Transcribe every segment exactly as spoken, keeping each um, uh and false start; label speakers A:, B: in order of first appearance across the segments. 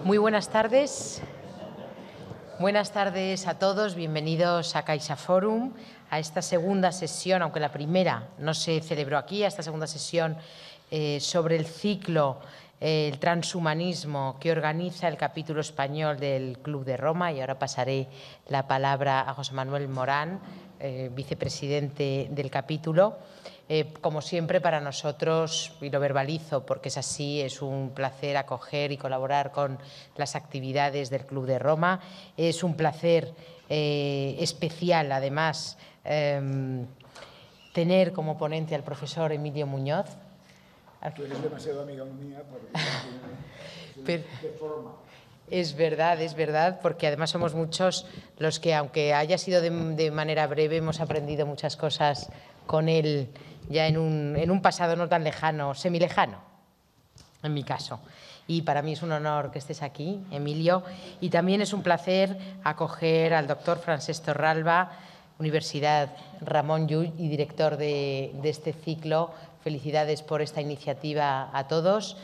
A: Muy buenas tardes. Buenas tardes a todos. Bienvenidos a CaixaForum, a esta segunda sesión, aunque la primera no se celebró aquí, a esta segunda sesión eh, sobre el ciclo eh, el transhumanismo que organiza el capítulo español del Club de Roma. Y ahora pasaré la palabra a José Manuel Morán, eh, vicepresidente del capítulo. Eh, como siempre, para nosotros, y lo verbalizo porque es así, es un placer acoger y colaborar con las actividades del Club de Roma. Es un placer eh, especial, además, eh, tener como ponente al profesor Emilio Muñoz.
B: Tú eres demasiado amiga mía porque
A: Pero,
B: de forma.
A: Es verdad, es verdad, porque además somos muchos los que, aunque haya sido de, de manera breve, hemos aprendido muchas cosas con él ya en un, en un pasado no tan lejano, semilejano, en mi caso. Y para mí es un honor que estés aquí, Emilio, y también es un placer acoger al doctor Francesc Torralba, Universidad Ramon Llull y director de, de este ciclo. Felicidades por esta iniciativa a todos.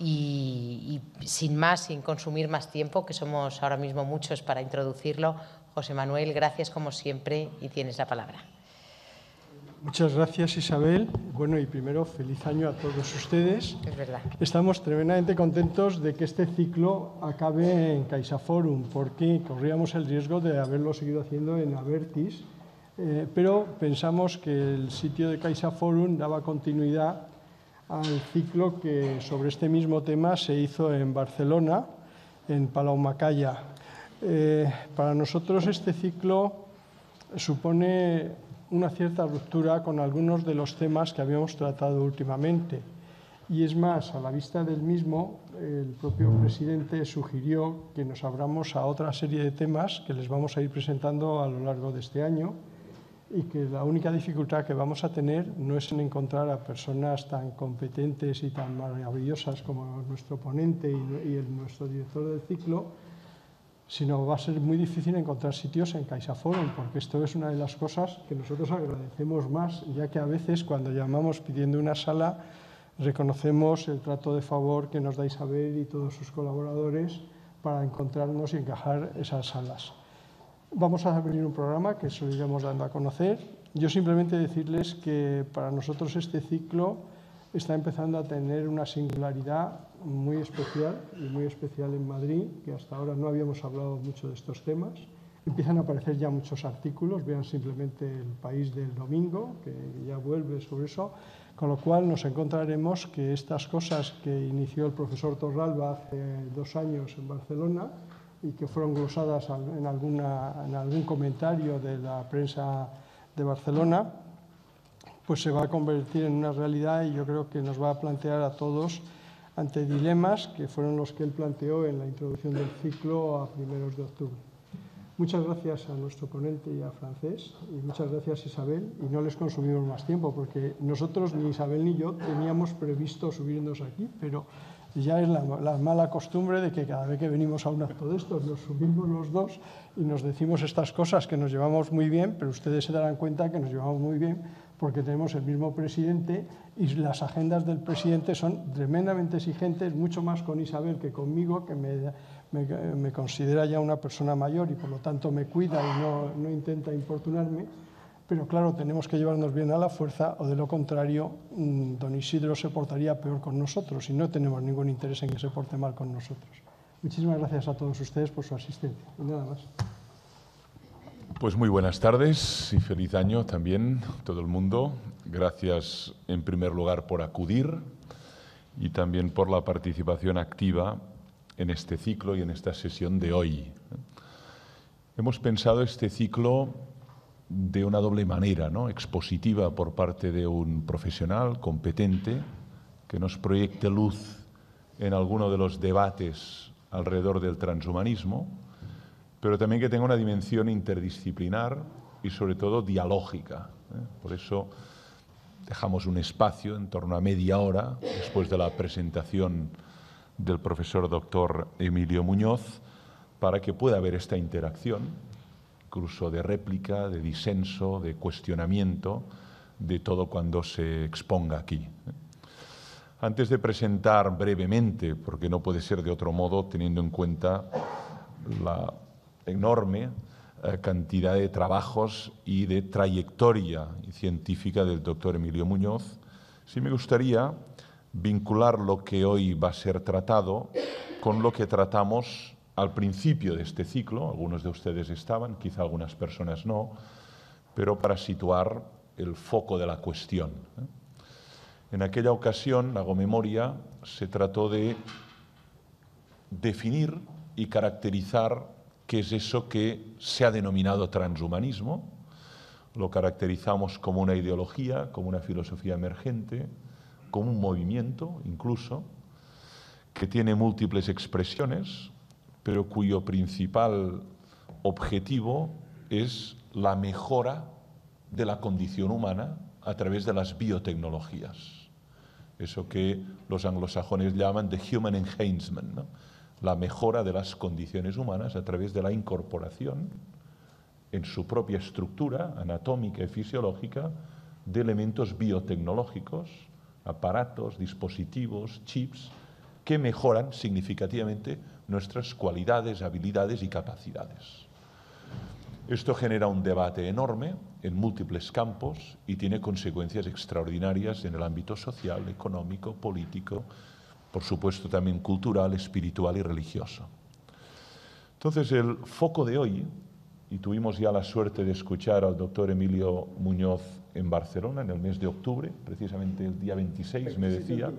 A: Y, y sin más, sin consumir más tiempo, que somos ahora mismo muchos para introducirlo, José Manuel, gracias como siempre y tienes la palabra.
C: Muchas gracias, Isabel. Bueno, y primero, feliz año a todos ustedes.
A: Es verdad.
C: Estamos tremendamente contentos de que este ciclo acabe en CaixaForum, porque corríamos el riesgo de haberlo seguido haciendo en Abertis, eh, pero pensamos que el sitio de CaixaForum daba continuidad al ciclo que sobre este mismo tema se hizo en Barcelona, en Palaumacaya. Eh, para nosotros este ciclo supone una cierta ruptura con algunos de los temas que habíamos tratado últimamente. Y es más, a la vista del mismo, el propio presidente sugirió que nos abramos a otra serie de temas que les vamos a ir presentando a lo largo de este año, y que la única dificultad que vamos a tener no es en encontrar a personas tan competentes y tan maravillosas como nuestro ponente y el, nuestro director del ciclo, sino va a ser muy difícil encontrar sitios en CaixaForum, porque esto es una de las cosas que nosotros agradecemos más, ya que a veces cuando llamamos pidiendo una sala reconocemos el trato de favor que nos da Isabel y todos sus colaboradores para encontrarnos y encajar esas salas. Vamos a abrir un programa que se lo iremos dando a conocer. Yo simplemente decirles que para nosotros este ciclo está empezando a tener una singularidad muy especial y muy especial en Madrid, que hasta ahora no habíamos hablado mucho de estos temas. Empiezan a aparecer ya muchos artículos, vean simplemente El País del domingo, que ya vuelve sobre eso, con lo cual nos encontraremos que estas cosas que inició el profesor Torralba hace dos años en Barcelona y que fueron glosadas en, alguna, en algún comentario de la prensa de Barcelona, pues se va a convertir en una realidad y yo creo que nos va a plantear a todos ante dilemas que fueron los que él planteó en la introducción del ciclo a primeros de octubre. Muchas gracias a nuestro ponente y a Francesc, y muchas gracias Isabel, y no les consumimos más tiempo porque nosotros, ni Isabel ni yo, teníamos previsto subirnos aquí, pero ya es la, la mala costumbre de que cada vez que venimos a un acto de estos nos subimos los dos y nos decimos estas cosas que nos llevamos muy bien, pero ustedes se darán cuenta que nos llevamos muy bien porque tenemos el mismo presidente y las agendas del presidente son tremendamente exigentes, mucho más con Isabel que conmigo, que me, me, me considera ya una persona mayor y por lo tanto me cuida y no, no intenta importunarme. Pero claro, tenemos que llevarnos bien a la fuerza o de lo contrario, don Isidro se portaría peor con nosotros y no tenemos ningún interés en que se porte mal con nosotros. Muchísimas gracias a todos ustedes por su asistencia y nada más.
D: Pues muy buenas tardes y feliz año también a todo el mundo. Gracias en primer lugar por acudir y también por la participación activa en este ciclo y en esta sesión de hoy. Hemos pensado este ciclo de una doble manera, ¿no? Expositiva por parte de un profesional competente que nos proyecte luz en alguno de los debates alrededor del transhumanismo, pero también que tenga una dimensión interdisciplinar y sobre todo dialógica, ¿eh? Por eso dejamos un espacio en torno a media hora después de la presentación del profesor doctor Emilio Muñoz para que pueda haber esta interacción, incluso de réplica, de disenso, de cuestionamiento, de todo cuando se exponga aquí. Antes de presentar brevemente, porque no puede ser de otro modo, teniendo en cuenta la enorme eh, cantidad de trabajos y de trayectoria científica del doctor Emilio Muñoz, sí me gustaría vincular lo que hoy va a ser tratado con lo que tratamos al principio de este ciclo. Algunos de ustedes estaban, quizá algunas personas no, pero para situar el foco de la cuestión. En aquella ocasión, hago memoria, se trató de definir y caracterizar qué es eso que se ha denominado transhumanismo. Lo caracterizamos como una ideología, como una filosofía emergente, como un movimiento incluso, que tiene múltiples expresiones, pero cuyo principal objetivo es la mejora de la condición humana a través de las biotecnologías. Eso que los anglosajones llaman the human enhancement, ¿no? La mejora de las condiciones humanas a través de la incorporación en su propia estructura anatómica y fisiológica de elementos biotecnológicos, aparatos, dispositivos, chips, que mejoran significativamente nuestras cualidades, habilidades y capacidades. Esto genera un debate enorme en múltiples campos y tiene consecuencias extraordinarias en el ámbito social, económico, político, por supuesto también cultural, espiritual y religioso. Entonces, el foco de hoy, y tuvimos ya la suerte de escuchar al doctor Emilio Muñoz en Barcelona en el mes de octubre, precisamente el día veintiséis, me decía,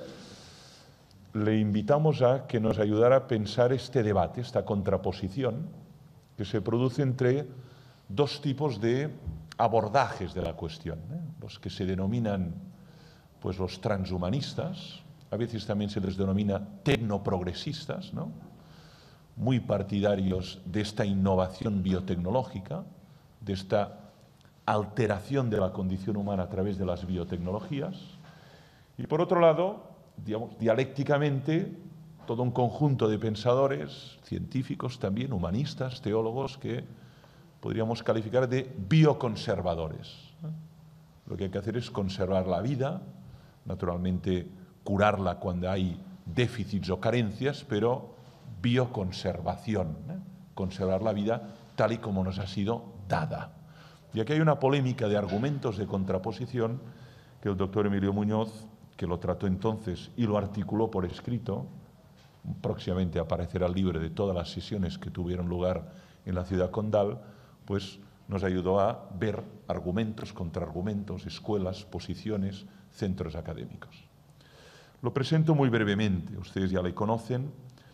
D: le invitamos a que nos ayudara a pensar este debate, esta contraposición que se produce entre dos tipos de abordajes de la cuestión, ¿eh? Los que se denominan pues, los transhumanistas, a veces también se les denomina tecnoprogresistas, ¿no? Muy partidarios de esta innovación biotecnológica, de esta alteración de la condición humana a través de las biotecnologías. Y por otro lado, digamos, dialécticamente, todo un conjunto de pensadores, científicos también, humanistas, teólogos, que podríamos calificar de bioconservadores. Lo que hay que hacer es conservar la vida, naturalmente curarla cuando hay déficits o carencias, pero bioconservación, ¿eh? Conservar la vida tal y como nos ha sido dada. Y aquí hay una polémica de argumentos de contraposición que el doctor Emilio Muñoz, que lo trató entonces y lo articuló por escrito, próximamente aparecerá libre de todas las sesiones que tuvieron lugar en la ciudad condal, pues nos ayudó a ver argumentos, contraargumentos, escuelas, posiciones, centros académicos. Lo presento muy brevemente, ustedes ya le conocen.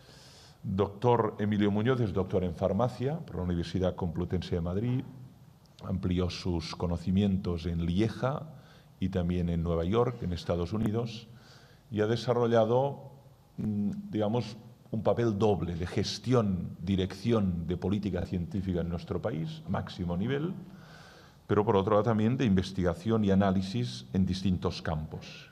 D: Doctor Emilio Muñoz es doctor en farmacia por la Universidad Complutense de Madrid, amplió sus conocimientos en Lieja y también en Nueva York, en Estados Unidos, y ha desarrollado, digamos, un papel doble de gestión, dirección de política científica en nuestro país, máximo nivel, pero por otro lado también de investigación y análisis en distintos campos.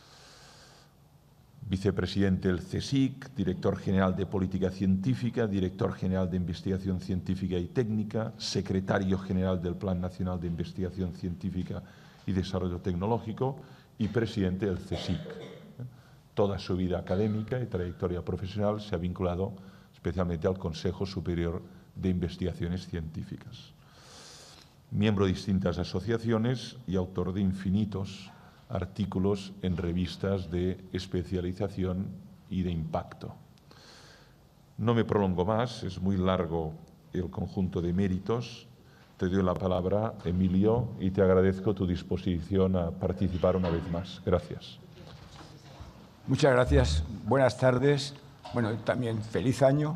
D: Vicepresidente del CSIC, director general de Política Científica, director general de Investigación Científica y Técnica, secretario general del Plan Nacional de Investigación Científica y Desarrollo Tecnológico y presidente del CSIC. Toda su vida académica y trayectoria profesional se ha vinculado especialmente al Consejo Superior de Investigaciones Científicas. Miembro de distintas asociaciones y autor de infinitos artículos en revistas de especialización y de impacto. No me prolongo más, es muy largo el conjunto de méritos. Te doy la palabra, Emilio, y te agradezco tu disposición a participar una vez más. Gracias.
B: Muchas gracias. Buenas tardes. Bueno, también feliz año.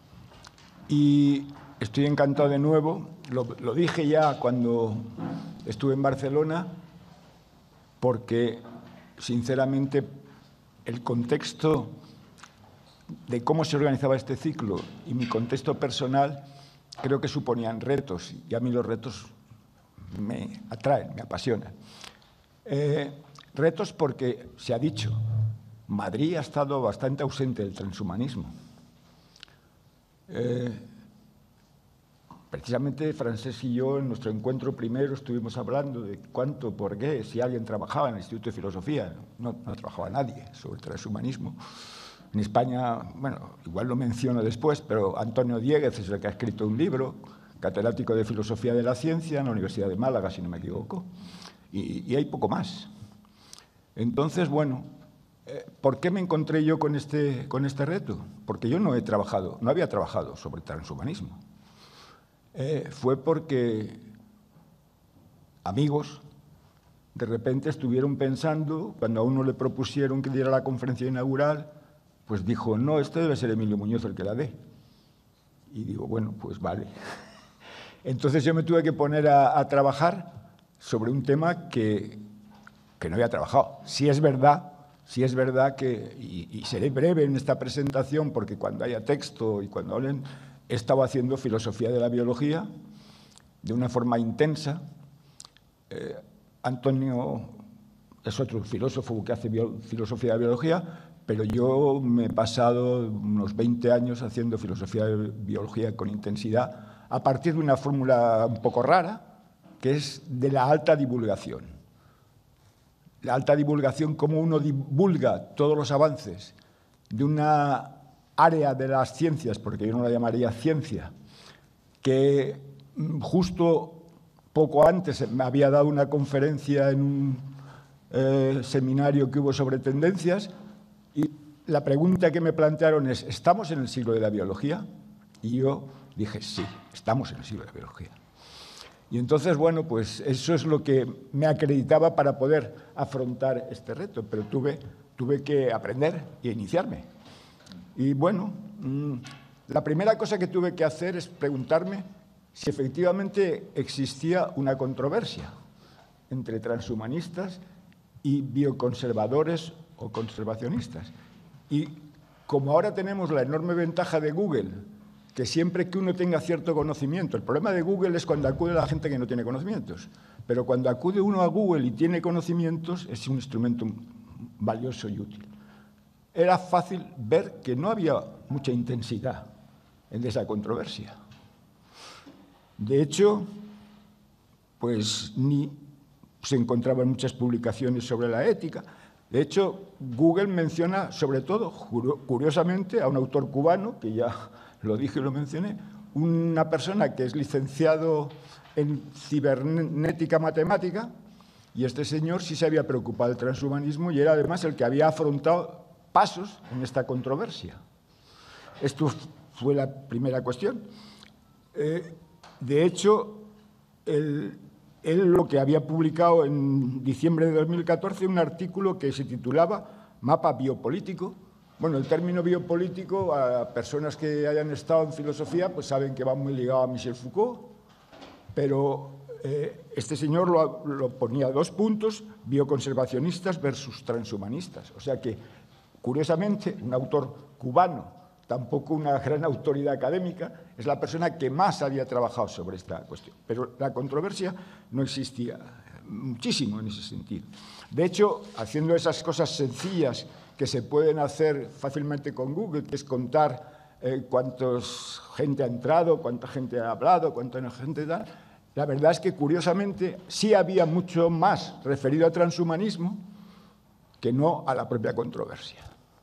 B: Y estoy encantado de nuevo. Lo, lo dije ya cuando estuve en Barcelona, porque, sinceramente, el contexto de cómo se organizaba este ciclo y mi contexto personal creo que suponían retos, y a mí los retos me atraen, me apasionan. Eh, retos porque, se ha dicho, Madrid ha estado bastante ausente del transhumanismo. Eh, precisamente Francesc y yo en nuestro encuentro primero estuvimos hablando de cuánto, por qué, si alguien trabajaba en el Instituto de Filosofía. No, no trabajaba nadie sobre el transhumanismo. En España, bueno, igual lo menciono después, pero Antonio Dieguez es el que ha escrito un libro, catedrático de Filosofía de la Ciencia en la Universidad de Málaga, si no me equivoco, y, y hay poco más. Entonces, bueno, ¿por qué me encontré yo con este, con este reto? Porque yo no he trabajado, no había trabajado sobre transhumanismo. Eh, fue porque amigos de repente estuvieron pensando, cuando a uno le propusieron que diera la conferencia inaugural, pues dijo, no, este debe ser Emilio Muñoz el que la dé. Y digo, bueno, pues vale. Entonces yo me tuve que poner a, a trabajar sobre un tema que, que no había trabajado. Si es verdad, si es verdad que, y, y seré breve en esta presentación, porque cuando haya texto y cuando hablen, he estado haciendo filosofía de la biología de una forma intensa. Eh, Antonio es otro filósofo que hace bio, filosofía de la biología, pero yo me he pasado unos veinte años haciendo filosofía de biología con intensidad a partir de una fórmula un poco rara, que es de la alta divulgación. La alta divulgación, cómo uno divulga todos los avances de una área de las ciencias, porque yo no la llamaría ciencia, que justo poco antes me había dado una conferencia en un eh, seminario que hubo sobre tendencias, y la pregunta que me plantearon es, ¿estamos en el siglo de la biología? Y yo dije, sí, estamos en el siglo de la biología. Y entonces, bueno, pues eso es lo que me acreditaba para poder afrontar este reto, pero tuve, tuve que aprender e iniciarme. Y bueno, la primera cosa que tuve que hacer es preguntarme si efectivamente existía una controversia entre transhumanistas y bioconservadores o conservacionistas. Y como ahora tenemos la enorme ventaja de Google, que siempre que uno tenga cierto conocimiento, el problema de Google es cuando acude la gente que no tiene conocimientos, pero cuando acude uno a Google y tiene conocimientos, es un instrumento valioso y útil. Era fácil ver que no había mucha intensidad en esa controversia. De hecho, pues ni se encontraban muchas publicaciones sobre la ética. De hecho, Google menciona, sobre todo, curiosamente, a un autor cubano, que ya lo dije y lo mencioné, una persona que es licenciado en cibernética matemática, y este señor sí se había preocupado del transhumanismo y era además el que había afrontado pasos en esta controversia. Esto fue la primera cuestión. Eh, de hecho, él, él lo que había publicado en diciembre de dos mil catorce, un artículo que se titulaba Mapa biopolítico. Bueno, el término biopolítico, a personas que hayan estado en filosofía, pues saben que va muy ligado a Michel Foucault, pero eh, este señor lo, lo ponía a dos puntos, bioconservacionistas versus transhumanistas. O sea que, curiosamente, un autor cubano, tampoco una gran autoridad académica, es la persona que más había trabajado sobre esta cuestión. Pero la controversia no existía muchísimo en ese sentido. De hecho, haciendo esas cosas sencillas que se pueden hacer fácilmente con Google, que es contar eh, cuánta gente ha entrado, cuánta gente ha hablado, cuánta gente da, la verdad es que, curiosamente, sí había mucho más referido al transhumanismo que no a la propia controversia.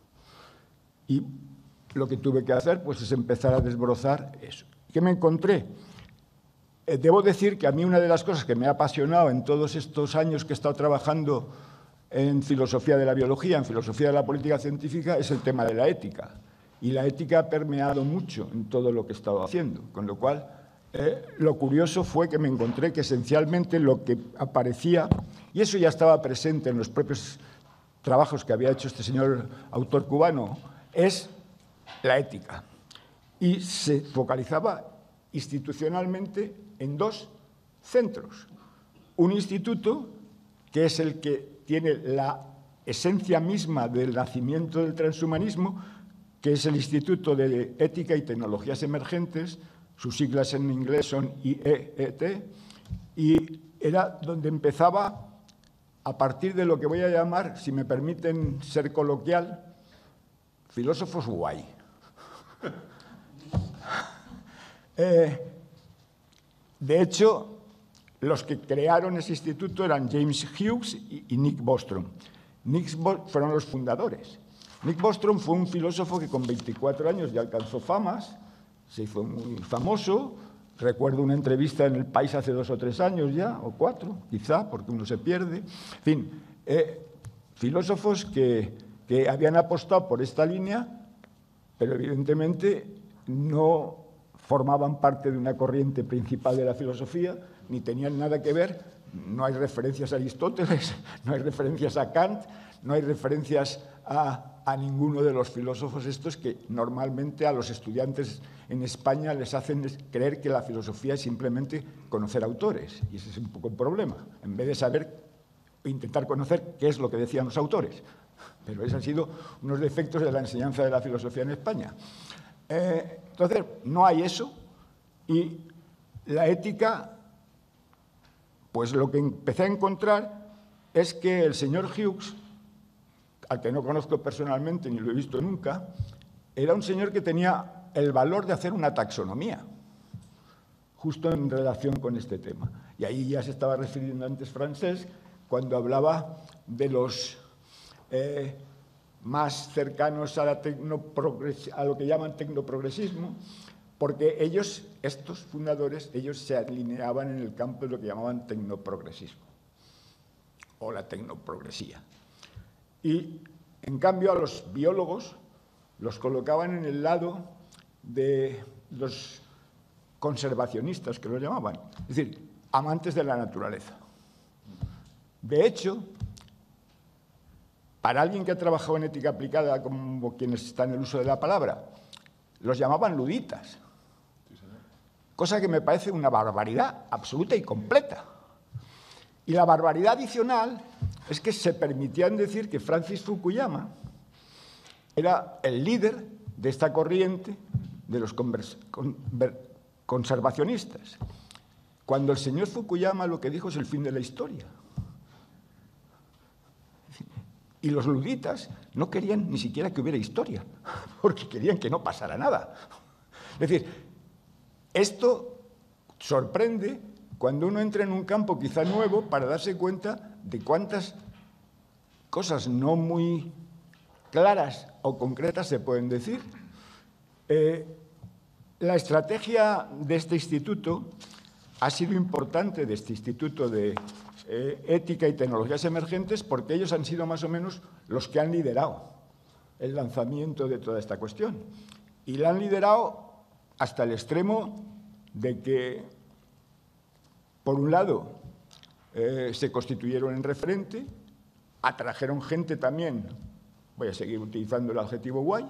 B: Y lo que tuve que hacer pues, es empezar a desbrozar eso. ¿Qué me encontré? Eh, debo decir que a mí una de las cosas que me ha apasionado en todos estos años que he estado trabajando en filosofía de la biología, en filosofía de la política científica, es el tema de la ética. Y la ética ha permeado mucho en todo lo que he estado haciendo, con lo cual eh, lo curioso fue que me encontré que esencialmente lo que aparecía, y eso ya estaba presente en los propios trabajos que había hecho este señor autor cubano, es la ética. Y se focalizaba institucionalmente en dos centros. Un instituto, que es el que tiene la esencia misma del nacimiento del transhumanismo, que es el Instituto de Ética y Tecnologías Emergentes, sus siglas en inglés son I E E T, y era donde empezaba, a partir de lo que voy a llamar, si me permiten ser coloquial, filósofos guay. eh, de hecho, los que crearon ese instituto eran James Hughes y, y Nick Bostrom. Nick Bo- fueron los fundadores. Nick Bostrom fue un filósofo que con veinticuatro años ya alcanzó famas, se hizo muy famoso. Recuerdo una entrevista en El País hace dos o tres años ya, o cuatro, quizá, porque uno se pierde. En fin, eh, filósofos que, que habían apostado por esta línea, pero evidentemente no formaban parte de una corriente principal de la filosofía, ni tenían nada que ver. No hay referencias a Aristóteles, no hay referencias a Kant, no hay referencias a, a ninguno de los filósofos estos que normalmente a los estudiantes en España les hacen creer que la filosofía es simplemente conocer autores. Y ese es un poco el problema, en vez de saber, intentar conocer qué es lo que decían los autores. Pero esos han sido unos defectos de la enseñanza de la filosofía en España. Eh, entonces, no hay eso, y la ética, pues lo que empecé a encontrar es que el señor Hughes, al que no conozco personalmente ni lo he visto nunca, era un señor que tenía el valor de hacer una taxonomía, justo en relación con este tema. Y ahí ya se estaba refiriendo antes Francés, cuando hablaba de los eh, más cercanos a, la a lo que llaman tecnoprogresismo, porque ellos, estos fundadores, ellos se alineaban en el campo de lo que llamaban tecnoprogresismo, o la tecnoprogresía. Y, en cambio, a los biólogos los colocaban en el lado de los conservacionistas, que los llamaban, es decir, amantes de la naturaleza. De hecho, para alguien que ha trabajado en ética aplicada, como quienes están en el uso de la palabra, los llamaban luditas, cosa que me parece una barbaridad absoluta y completa. Y la barbaridad adicional es que se permitían decir que Francis Fukuyama era el líder de esta corriente de los conservacionistas, cuando el señor Fukuyama lo que dijo es el fin de la historia. Y los luditas no querían ni siquiera que hubiera historia, porque querían que no pasara nada. Es decir, esto sorprende cuando uno entra en un campo quizá nuevo para darse cuenta de cuántas cosas no muy claras o concretas se pueden decir. Eh, la estrategia de este instituto ha sido importante, de este Instituto de eh, Ética y Tecnologías Emergentes, porque ellos han sido más o menos los que han liderado el lanzamiento de toda esta cuestión. Y la han liderado hasta el extremo de que, por un lado, eh, se constituyeron en referente, atrajeron gente también, voy a seguir utilizando el adjetivo guay,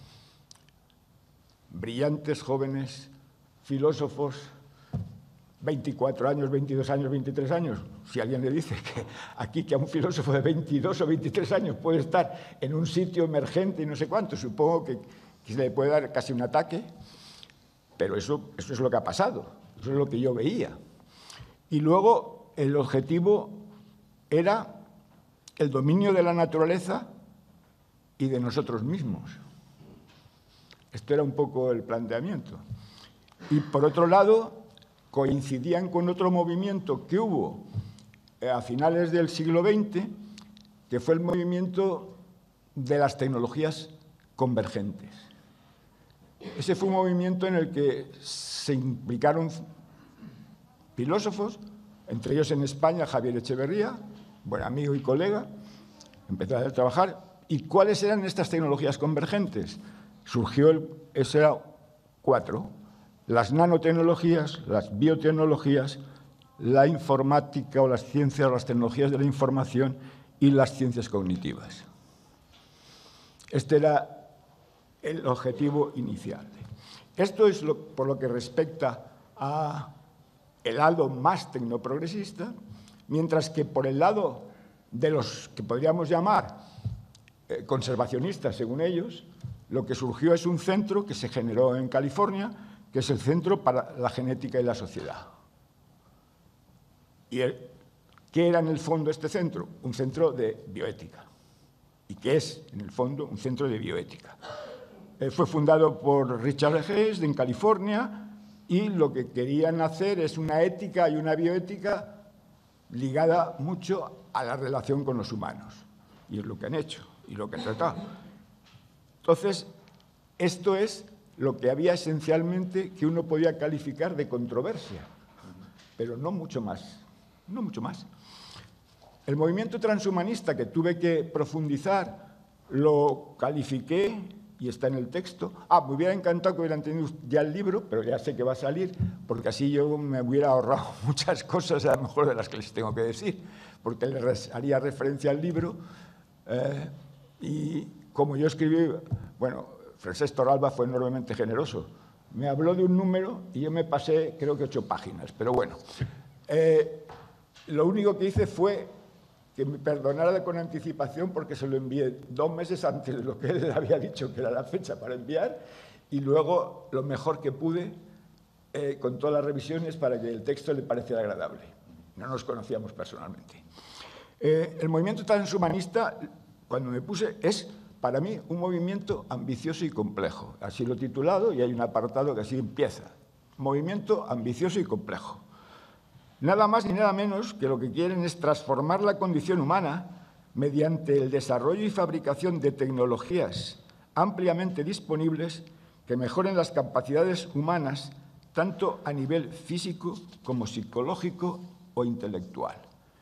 B: brillantes, jóvenes, filósofos, veinticuatro años, veintidós años, veintitrés años. Si alguien le dice que aquí que a un filósofo de veintidós o veintitrés años puede estar en un sitio emergente y no sé cuánto, supongo que, que se le puede dar casi un ataque, pero eso, eso es lo que ha pasado, eso es lo que yo veía. Y luego el objetivo era el dominio de la naturaleza y de nosotros mismos. Esto era un poco el planteamiento. Y por otro lado, coincidían con otro movimiento que hubo a finales del siglo veinte, que fue el movimiento de las tecnologías convergentes. Ese fue un movimiento en el que se implicaron filósofos, entre ellos en España Javier Echeverría, buen amigo y colega, empezó a trabajar. ¿Y cuáles eran estas tecnologías convergentes? Surgió, el, eso era cuatro, las nanotecnologías, las biotecnologías, la informática o las ciencias, las tecnologías de la información y las ciencias cognitivas. Este era el objetivo inicial. Esto es lo, por lo que respecta a el lado más tecnoprogresista, mientras que por el lado de los que podríamos llamar eh, conservacionistas, según ellos, lo que surgió es un centro que se generó en California, que es el Centro para la Genética y la Sociedad. ¿Y el, qué era en el fondo este centro? Un centro de bioética. ¿Y qué es, en el fondo, un centro de bioética? Eh, fue fundado por Richard Hess en California, y lo que querían hacer es una ética y una bioética ligada mucho a la relación con los humanos. Y es lo que han hecho y lo que han tratado. Entonces, esto es lo que había esencialmente que uno podía calificar de controversia, pero no mucho más, no mucho más. El movimiento transhumanista que tuve que profundizar lo califiqué, y está en el texto. Ah, me hubiera encantado que hubieran tenido ya el libro, pero ya sé que va a salir, porque así yo me hubiera ahorrado muchas cosas, a lo mejor de las que les tengo que decir, porque les haría referencia al libro. Eh, y como yo escribí, bueno, Francesc Torralba fue enormemente generoso. Me habló de un número y yo me pasé, creo que ocho páginas, pero bueno. Eh, lo único que hice fue que me perdonara con anticipación porque se lo envié dos meses antes de lo que él había dicho que era la fecha para enviar, y luego lo mejor que pude eh, con todas las revisiones para que el texto le pareciera agradable. No nos conocíamos personalmente. Eh, el movimiento transhumanista, cuando me puse, es para mí un movimiento ambicioso y complejo. Así lo he titulado y hay un apartado que así empieza. Movimiento ambicioso y complejo. Nada más ni nada menos que lo que quieren es transformar la condición humana mediante el desarrollo y fabricación de tecnologías ampliamente disponibles que mejoren las capacidades humanas tanto a nivel físico como psicológico o intelectual.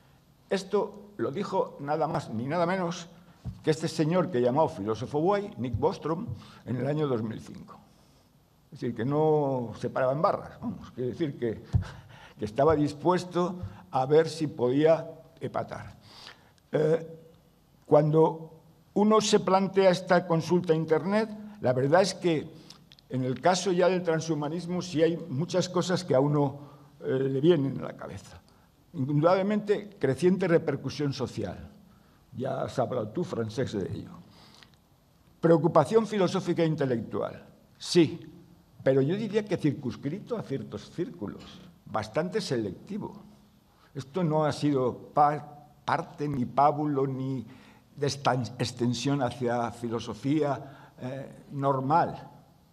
B: Esto lo dijo nada más ni nada menos que este señor que llamó filósofo guay, Nick Bostrom, en el año dos mil cinco. Es decir, que no se paraba en barras, vamos, quiere decir que... que estaba dispuesto a ver si podía empatar. Eh, cuando uno se plantea esta consulta a Internet, la verdad es que en el caso ya del transhumanismo sí hay muchas cosas que a uno eh, le vienen a la cabeza. Indudablemente, creciente repercusión social. Ya has hablado tú, Francesc, de ello. Preocupación filosófica e intelectual. Sí, pero yo diría que circunscrito a ciertos círculos. Bastante selectivo. Esto no ha sido par, parte ni pábulo ni de esta extensión hacia filosofía eh, normal.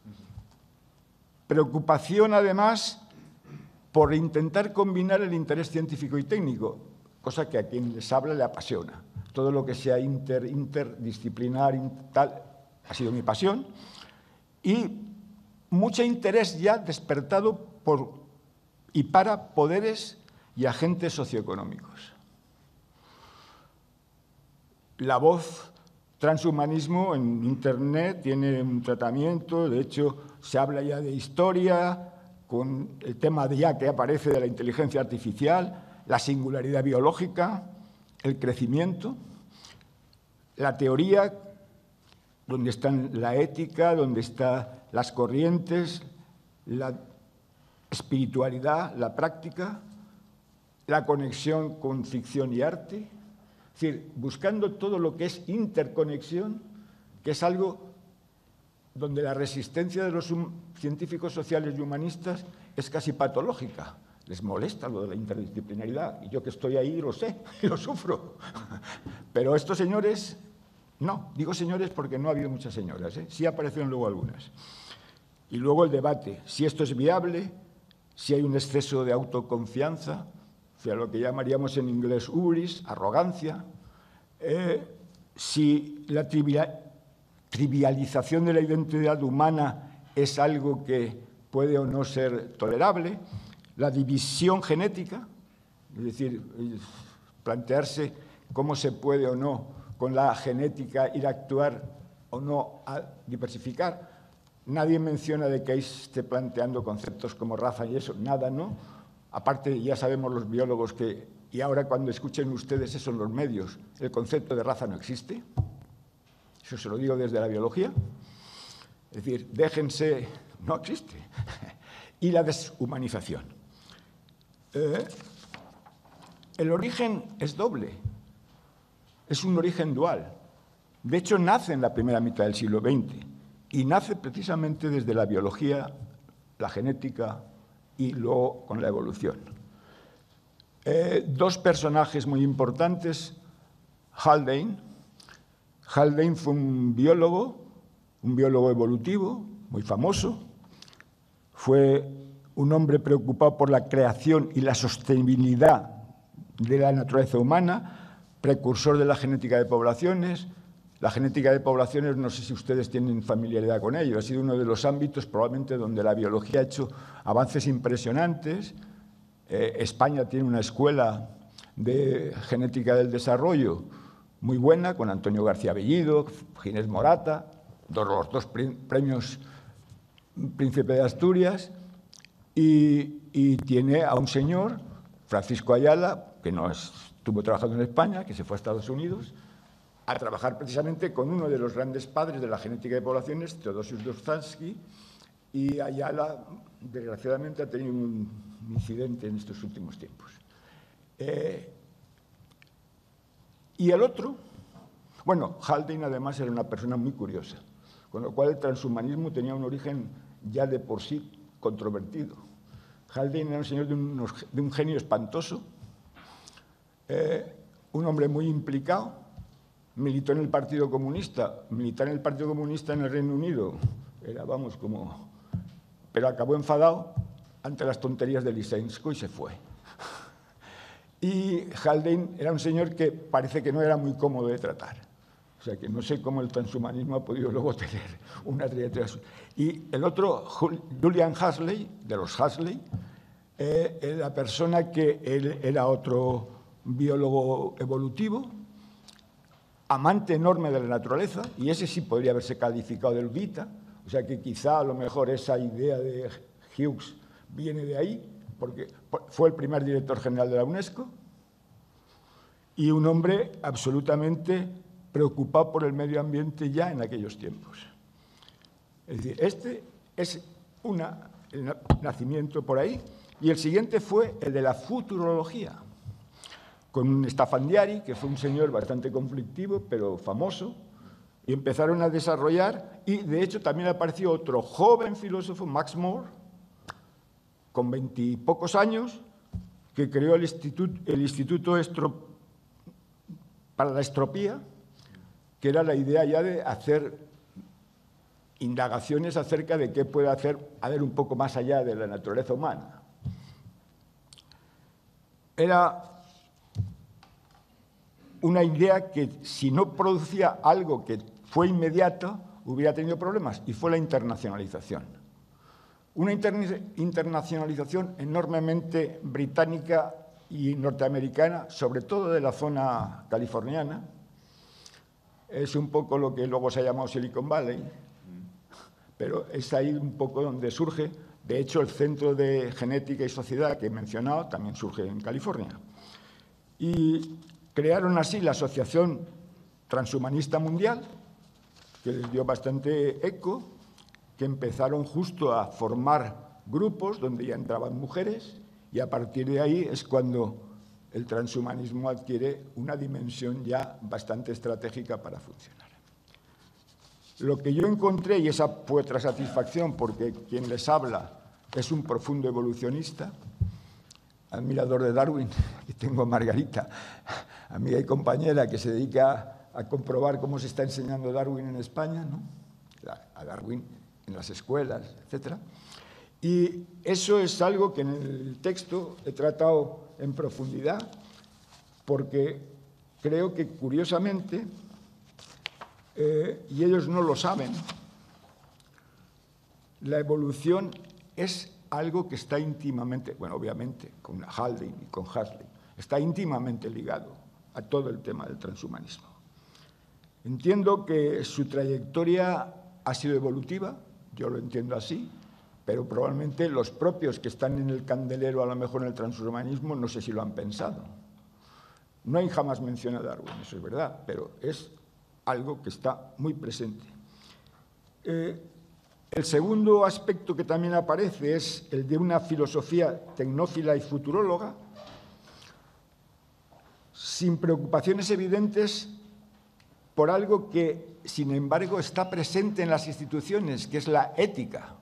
B: Preocupación, además, por intentar combinar el interés científico y técnico, cosa que a quien les habla le apasiona. Todo lo que sea inter, interdisciplinar, tal, ha sido mi pasión. Y mucho interés ya despertado por y para poderes y agentes socioeconómicos. La voz transhumanismo en Internet tiene un tratamiento, de hecho se habla ya de historia, con el tema de ya que aparece de la inteligencia artificial, la singularidad biológica, el crecimiento, la teoría, donde están la ética, donde están las corrientes, la espiritualidad, la práctica, la conexión con ficción y arte, es decir, buscando todo lo que es interconexión, que es algo donde la resistencia de los científicos sociales y humanistas es casi patológica. Les molesta lo de la interdisciplinaridad, y yo que estoy ahí lo sé, y lo sufro. Pero estos señores, no, digo señores porque no ha habido muchas señoras, ¿eh? Sí aparecieron luego algunas. Y luego el debate, si esto es viable, si hay un exceso de autoconfianza, o sea, lo que llamaríamos en inglés hubris, arrogancia, eh, si la trivial, trivialización de la identidad humana es algo que puede o no ser tolerable, la división genética, es decir, plantearse cómo se puede o no con la genética ir a actuar o no a diversificar. Nadie menciona de que ahí se esté planteando conceptos como raza y eso, nada, ¿no? Aparte, ya sabemos los biólogos que, y ahora cuando escuchen ustedes eso en los medios, el concepto de raza no existe. Eso se lo digo desde la biología. Es decir, déjense, no existe. Y la deshumanización. Eh, el origen es doble, es un origen dual. De hecho, nace en la primera mitad del siglo veinte. Y nace precisamente desde la biología, la genética y luego con la evolución. Eh, dos personajes muy importantes, Haldane. Haldane fue un biólogo, un biólogo evolutivo, muy famoso. Fue un hombre preocupado por la creación y la sostenibilidad de la naturaleza humana, precursor de la genética de poblaciones. La genética de poblaciones, no sé si ustedes tienen familiaridad con ello, ha sido uno de los ámbitos probablemente donde la biología ha hecho avances impresionantes. Eh, España tiene una escuela de genética del desarrollo muy buena, con Antonio García Bellido, Ginés Morata, dos, los dos premios Príncipe de Asturias, y, y tiene a un señor, Francisco Ayala, que no estuvo trabajando en España, que se fue a Estados Unidos, a trabajar precisamente con uno de los grandes padres de la genética de poblaciones, Teodosius Dobzhansky, y Ayala, desgraciadamente, ha tenido un incidente en estos últimos tiempos. Eh, y el otro, bueno, Haldane además era una persona muy curiosa, con lo cual el transhumanismo tenía un origen ya de por sí controvertido. Haldane era un señor de, unos, de un genio espantoso, eh, un hombre muy implicado, militó en el Partido Comunista, militar en el Partido Comunista en el Reino Unido, era, vamos, como... pero acabó enfadado ante las tonterías de Lysenko y se fue. Y Haldane era un señor que parece que no era muy cómodo de tratar. O sea, que no sé cómo el transhumanismo ha podido luego tener una trayectoria. Y el otro, Julian Huxley, de los Huxley, eh, era la persona que él era otro biólogo evolutivo, amante enorme de la naturaleza, y ese sí podría haberse calificado del Vita, o sea que quizá a lo mejor esa idea de Hughes viene de ahí, porque fue el primer director general de la UNESCO, y un hombre absolutamente preocupado por el medio ambiente ya en aquellos tiempos. Es decir, este es una, el nacimiento por ahí, y el siguiente fue el de la futurología, con Stafandiari, que fue un señor bastante conflictivo, pero famoso, y empezaron a desarrollar, y de hecho también apareció otro joven filósofo, Max More, con veintipocos años, que creó el Instituto, el Instituto Estro, para la Estropía, que era la idea ya de hacer indagaciones acerca de qué puede hacer, haber un poco más allá de la naturaleza humana. Era una idea que, si no producía algo que fue inmediato, hubiera tenido problemas, y fue la internacionalización. Una inter internacionalización enormemente británica y norteamericana, sobre todo de la zona californiana. Es un poco lo que luego se ha llamado Silicon Valley, pero es ahí un poco donde surge. De hecho, el Centro de Genética y Sociedad que he mencionado también surge en California. Y crearon así la Asociación Transhumanista Mundial, que les dio bastante eco, que empezaron justo a formar grupos donde ya entraban mujeres, y a partir de ahí es cuando el transhumanismo adquiere una dimensión ya bastante estratégica para funcionar. Lo que yo encontré, y esa fue otra satisfacción, porque quien les habla es un profundo evolucionista, admirador de Darwin, y tengo a Margarita, amiga y compañera, que se dedica a comprobar cómo se está enseñando Darwin en España, ¿no? A Darwin en las escuelas, etcétera. Y eso es algo que en el texto he tratado en profundidad, porque creo que, curiosamente, eh, y ellos no lo saben, la evolución es algo que está íntimamente, bueno, obviamente, con Haldane y con Huxley, está íntimamente ligado a todo el tema del transhumanismo. Entiendo que su trayectoria ha sido evolutiva, yo lo entiendo así, pero probablemente los propios que están en el candelero, a lo mejor en el transhumanismo, no sé si lo han pensado. No hay jamás mención a Darwin, eso es verdad, pero es algo que está muy presente. Eh, el segundo aspecto que también aparece es el de una filosofía tecnófila y futuróloga, sin preocupaciones evidentes por algo que, sin embargo, está presente en las instituciones, que es la ética.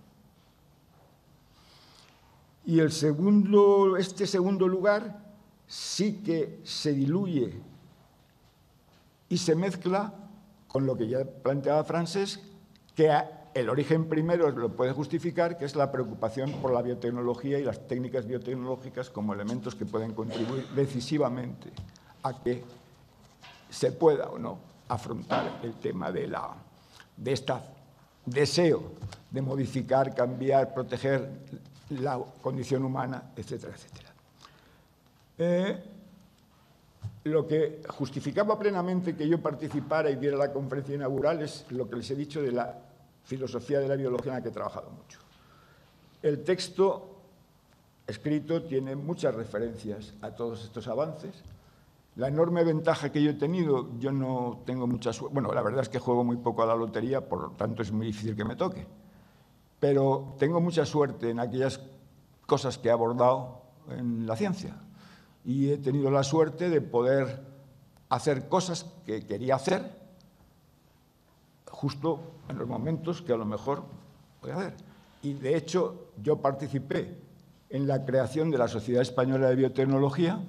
B: Y el segundo, este segundo lugar sí que se diluye y se mezcla con lo que ya planteaba Francesc, que el origen primero lo puede justificar, que es la preocupación por la biotecnología y las técnicas biotecnológicas como elementos que pueden contribuir decisivamente a que se pueda o no afrontar el tema de, la, de este deseo de modificar, cambiar, proteger la condición humana, etcétera, etcétera. Eh, lo que justificaba plenamente que yo participara y diera la conferencia inaugural es lo que les he dicho de la filosofía de la biología en la que he trabajado mucho. El texto escrito tiene muchas referencias a todos estos avances. La enorme ventaja que yo he tenido, yo no tengo mucha suerte, bueno, la verdad es que juego muy poco a la lotería, por lo tanto es muy difícil que me toque, pero tengo mucha suerte en aquellas cosas que he abordado en la ciencia y he tenido la suerte de poder hacer cosas que quería hacer justo en los momentos que a lo mejor voy a hacer. Y de hecho yo participé en la creación de la Sociedad Española de Biotecnología,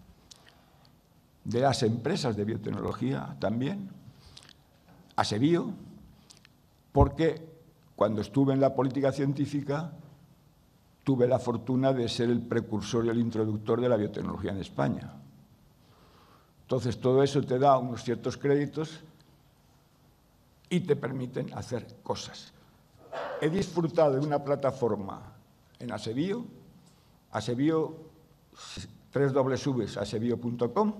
B: de las empresas de biotecnología también, ASEBIO, porque cuando estuve en la política científica tuve la fortuna de ser el precursor y el introductor de la biotecnología en España. Entonces todo eso te da unos ciertos créditos y te permiten hacer cosas. He disfrutado de una plataforma en ASEBIO, ASEBIO, tres dobles uves, asebio punto com,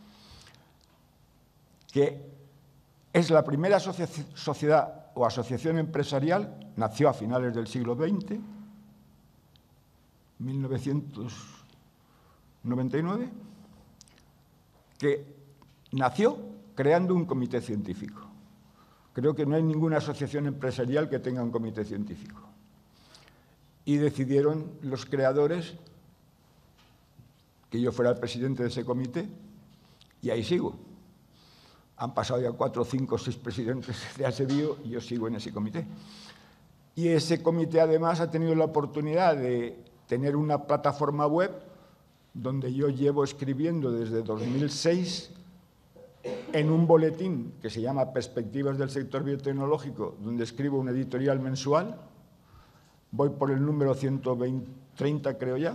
B: que es la primera sociedad o asociación empresarial, nació a finales del siglo veinte, mil novecientos noventa y nueve, que nació creando un comité científico. Creo que no hay ninguna asociación empresarial que tenga un comité científico. Y decidieron los creadores que yo fuera el presidente de ese comité, y ahí sigo. Han pasado ya cuatro, cinco, seis presidentes de ASEBIO y yo sigo en ese comité. Y ese comité además ha tenido la oportunidad de tener una plataforma web donde yo llevo escribiendo desde dos mil seis en un boletín que se llama Perspectivas del Sector Biotecnológico, donde escribo un editorial mensual. Voy por el número ciento treinta, creo ya.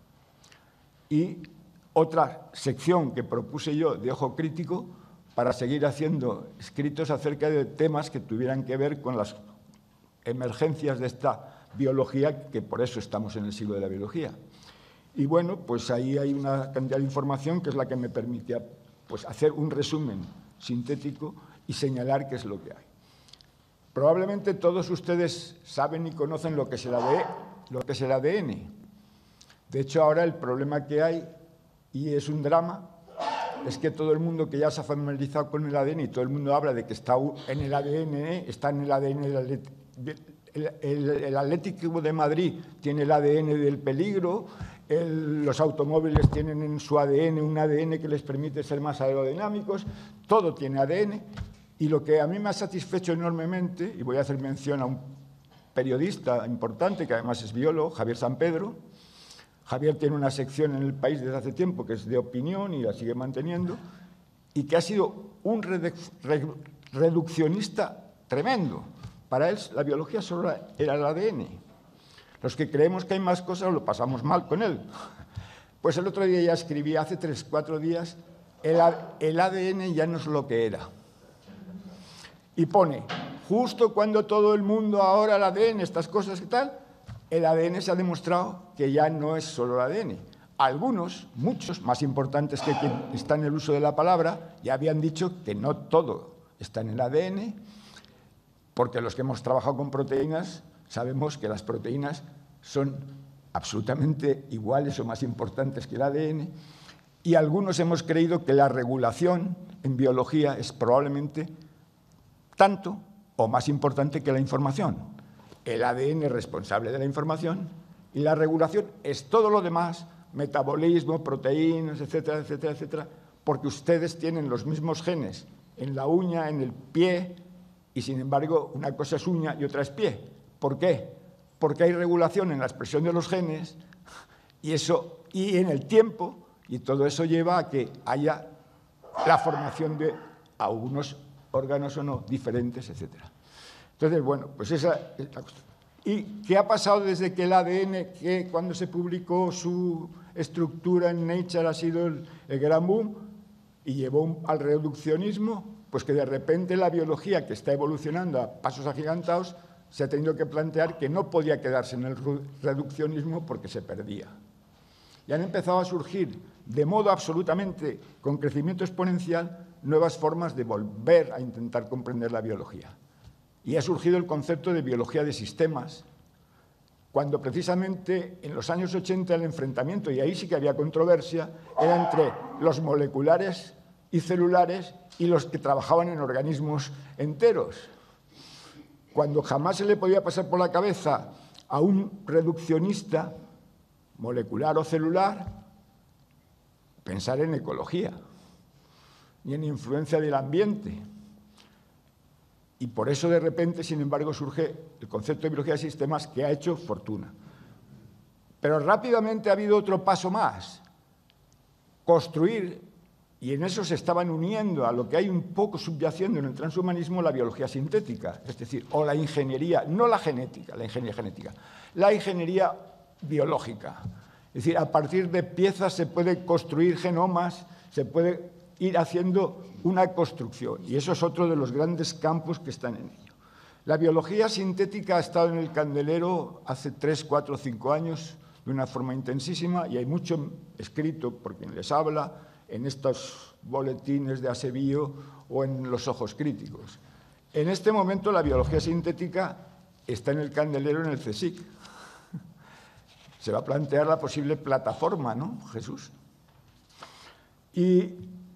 B: Y otra sección que propuse yo de Ojo Crítico para seguir haciendo escritos acerca de temas que tuvieran que ver con las emergencias de esta biología, que por eso estamos en el siglo de la biología. Y bueno, pues ahí hay una cantidad de información que es la que me permite pues, hacer un resumen sintético y señalar qué es lo que hay. Probablemente todos ustedes saben y conocen lo que es el A D N. Lo que es el A D N. De hecho, ahora el problema que hay, y es un drama, es que todo el mundo que ya se ha familiarizado con el A D N y todo el mundo habla de que está en el A D N, está en el A D N del el, el, el Atlético de Madrid tiene el A D N del peligro, el, los automóviles tienen en su A D N un A D N que les permite ser más aerodinámicos, todo tiene A D N. Y lo que a mí me ha satisfecho enormemente, y voy a hacer mención a un periodista importante que además es biólogo, Javier San Pedro. Javier tiene una sección en El País desde hace tiempo que es de opinión y la sigue manteniendo, y que ha sido un reduccionista tremendo. Para él la biología solo era el A D N. Los que creemos que hay más cosas lo pasamos mal con él. Pues el otro día ya escribí, hace tres, cuatro días, el, el A D N ya no es lo que era. Y pone, justo cuando todo el mundo ahora el A D N, estas cosas y tal, el A D N se ha demostrado que ya no es solo el A D N. Algunos, muchos, más importantes que quien está en el uso de la palabra, ya habían dicho que no todo está en el A D N, porque los que hemos trabajado con proteínas sabemos que las proteínas son absolutamente iguales o más importantes que el A D N, y algunos hemos creído que la regulación en biología es probablemente tanto o más importante que la información. El A D N es responsable de la información y la regulación es todo lo demás, metabolismo, proteínas, etcétera, etcétera, etcétera, porque ustedes tienen los mismos genes en la uña, en el pie, y sin embargo una cosa es uña y otra es pie. ¿Por qué? Porque hay regulación en la expresión de los genes y, eso, y en el tiempo, y todo eso lleva a que haya la formación de algunos órganos o no diferentes, etcétera. Entonces, bueno, pues esa es la cuestión. ¿Y qué ha pasado desde que el A D N, que cuando se publicó su estructura en Nature ha sido el, el gran boom y llevó un, al reduccionismo? Pues que de repente la biología, que está evolucionando a pasos agigantados, se ha tenido que plantear que no podía quedarse en el reduccionismo porque se perdía. Y han empezado a surgir, de modo absolutamente con crecimiento exponencial, nuevas formas de volver a intentar comprender la biología. Y ha surgido el concepto de biología de sistemas, cuando precisamente en los años ochenta el enfrentamiento, y ahí sí que había controversia, era entre los moleculares y celulares y los que trabajaban en organismos enteros. Cuando jamás se le podía pasar por la cabeza a un reduccionista, molecular o celular, pensar en ecología y en influencia del ambiente. Y por eso, de repente, sin embargo, surge el concepto de biología de sistemas que ha hecho fortuna. Pero rápidamente ha habido otro paso más. Construir, y en eso se estaban uniendo a lo que hay un poco subyaciendo en el transhumanismo, la biología sintética, es decir, o la ingeniería, no la genética, la ingeniería genética, la ingeniería biológica. Es decir, a partir de piezas se puede construir genomas, se puede ir haciendo una construcción, y eso es otro de los grandes campos que están en ello. La biología sintética ha estado en el candelero hace tres, cuatro, cinco años de una forma intensísima, y hay mucho escrito por quien les habla en estos boletines de Asebio o en los ojos críticos. En este momento la biología sintética está en el candelero en el CSIC. Se va a plantear la posible plataforma, ¿no, Jesús? Y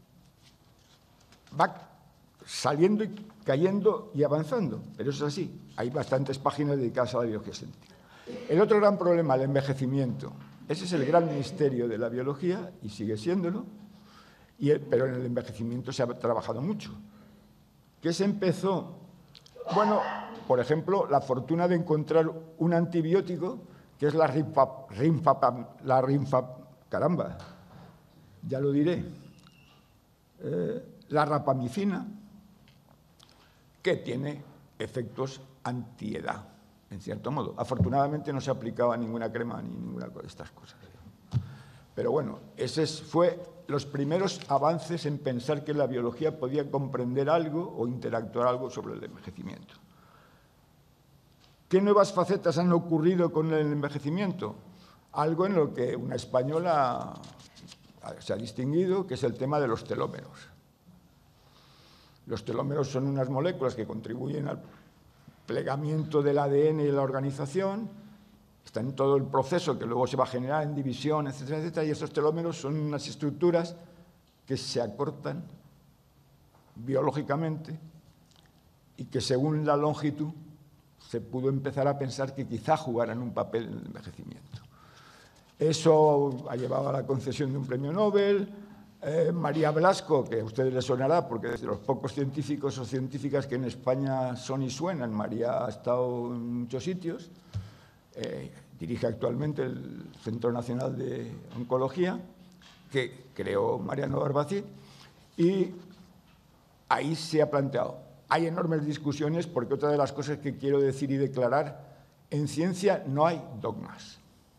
B: va saliendo y cayendo y avanzando, pero eso es así. Hay bastantes páginas dedicadas a la biología sintética. El otro gran problema, el envejecimiento. Ese es el gran misterio de la biología y sigue siéndolo, y el, pero en el envejecimiento se ha trabajado mucho. ¿Qué se empezó? Bueno, por ejemplo, la fortuna de encontrar un antibiótico que es la rinfa, rinfa, la rinfa, caramba, ya lo diré, eh, la rapamicina, que tiene efectos antiedad, en cierto modo. Afortunadamente no se aplicaba ninguna crema ni ninguna de estas cosas. Pero bueno, esos fue los primeros avances en pensar que la biología podía comprender algo o interactuar algo sobre el envejecimiento. ¿Qué nuevas facetas han ocurrido con el envejecimiento? Algo en lo que una española se ha distinguido, que es el tema de los telómeros. Los telómeros son unas moléculas que contribuyen al plegamiento del A D N y de la organización, están en todo el proceso que luego se va a generar en división, etcétera, etcétera, y esos telómeros son unas estructuras que se acortan biológicamente y que según la longitud se pudo empezar a pensar que quizá jugaran un papel en el envejecimiento. Eso ha llevado a la concesión de un premio Nobel. Eh, María Blasco, que a ustedes les sonará, porque desde los pocos científicos o científicas que en España son y suenan, María ha estado en muchos sitios, eh, dirige actualmente el Centro Nacional de Oncología, que creó Mariano Barbacid, y ahí se ha planteado. Hay enormes discusiones porque otra de las cosas que quiero decir y declarar, en ciencia no hay dogmas.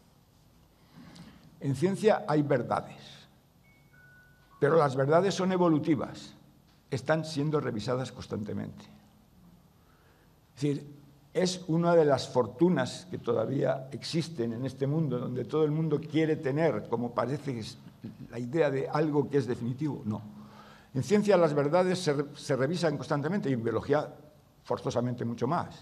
B: En ciencia hay verdades, pero las verdades son evolutivas, están siendo revisadas constantemente. Es decir, es una de las fortunas que todavía existen en este mundo, donde todo el mundo quiere tener, como parece, la idea de algo que es definitivo. No. En ciencia las verdades se, se revisan constantemente y en biología forzosamente mucho más.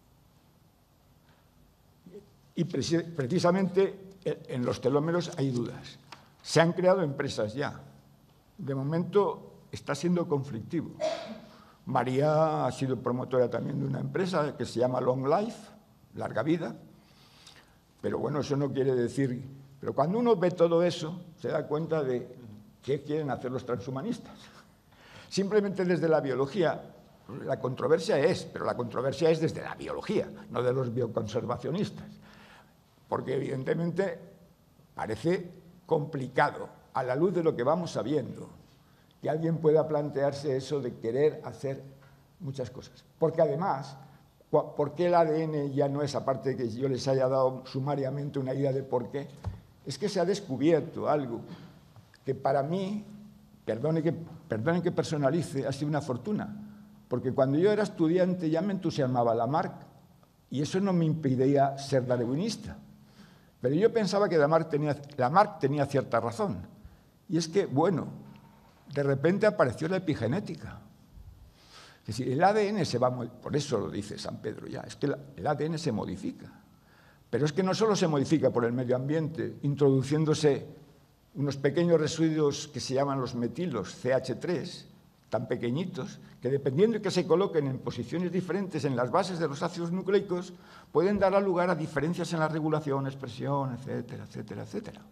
B: Y precisamente en los telómeros hay dudas. Se han creado empresas ya. De momento está siendo conflictivo. María ha sido promotora también de una empresa que se llama Long Life, larga vida, pero bueno, eso no quiere decir... Pero cuando uno ve todo eso, se da cuenta de qué quieren hacer los transhumanistas. Simplemente desde la biología, la controversia es, pero la controversia es desde la biología, no de los bioconservacionistas, porque evidentemente parece complicado, a la luz de lo que vamos sabiendo, que alguien pueda plantearse eso de querer hacer muchas cosas. Porque además ¿Por qué el A D N ya no es, aparte de que yo les haya dado sumariamente una idea de por qué? Es que se ha descubierto algo que para mí, perdone que, perdone que personalice, ha sido una fortuna. Porque cuando yo era estudiante ya me entusiasmaba Lamarck y eso no me impedía ser darwinista. Pero yo pensaba que Lamarck tenía, Lamarck tenía cierta razón. Y es que, bueno, de repente apareció la epigenética. Es decir, el A D N se va a... Por eso lo dice San Pedro ya, es que el A D N se modifica. Pero es que no solo se modifica por el medio ambiente, introduciéndose unos pequeños residuos que se llaman los metilos, C H tres, tan pequeñitos, que dependiendo de que se coloquen en posiciones diferentes en las bases de los ácidos nucleicos, pueden dar lugar a diferencias en la regulación, expresión, etcétera, etcétera, etcétera.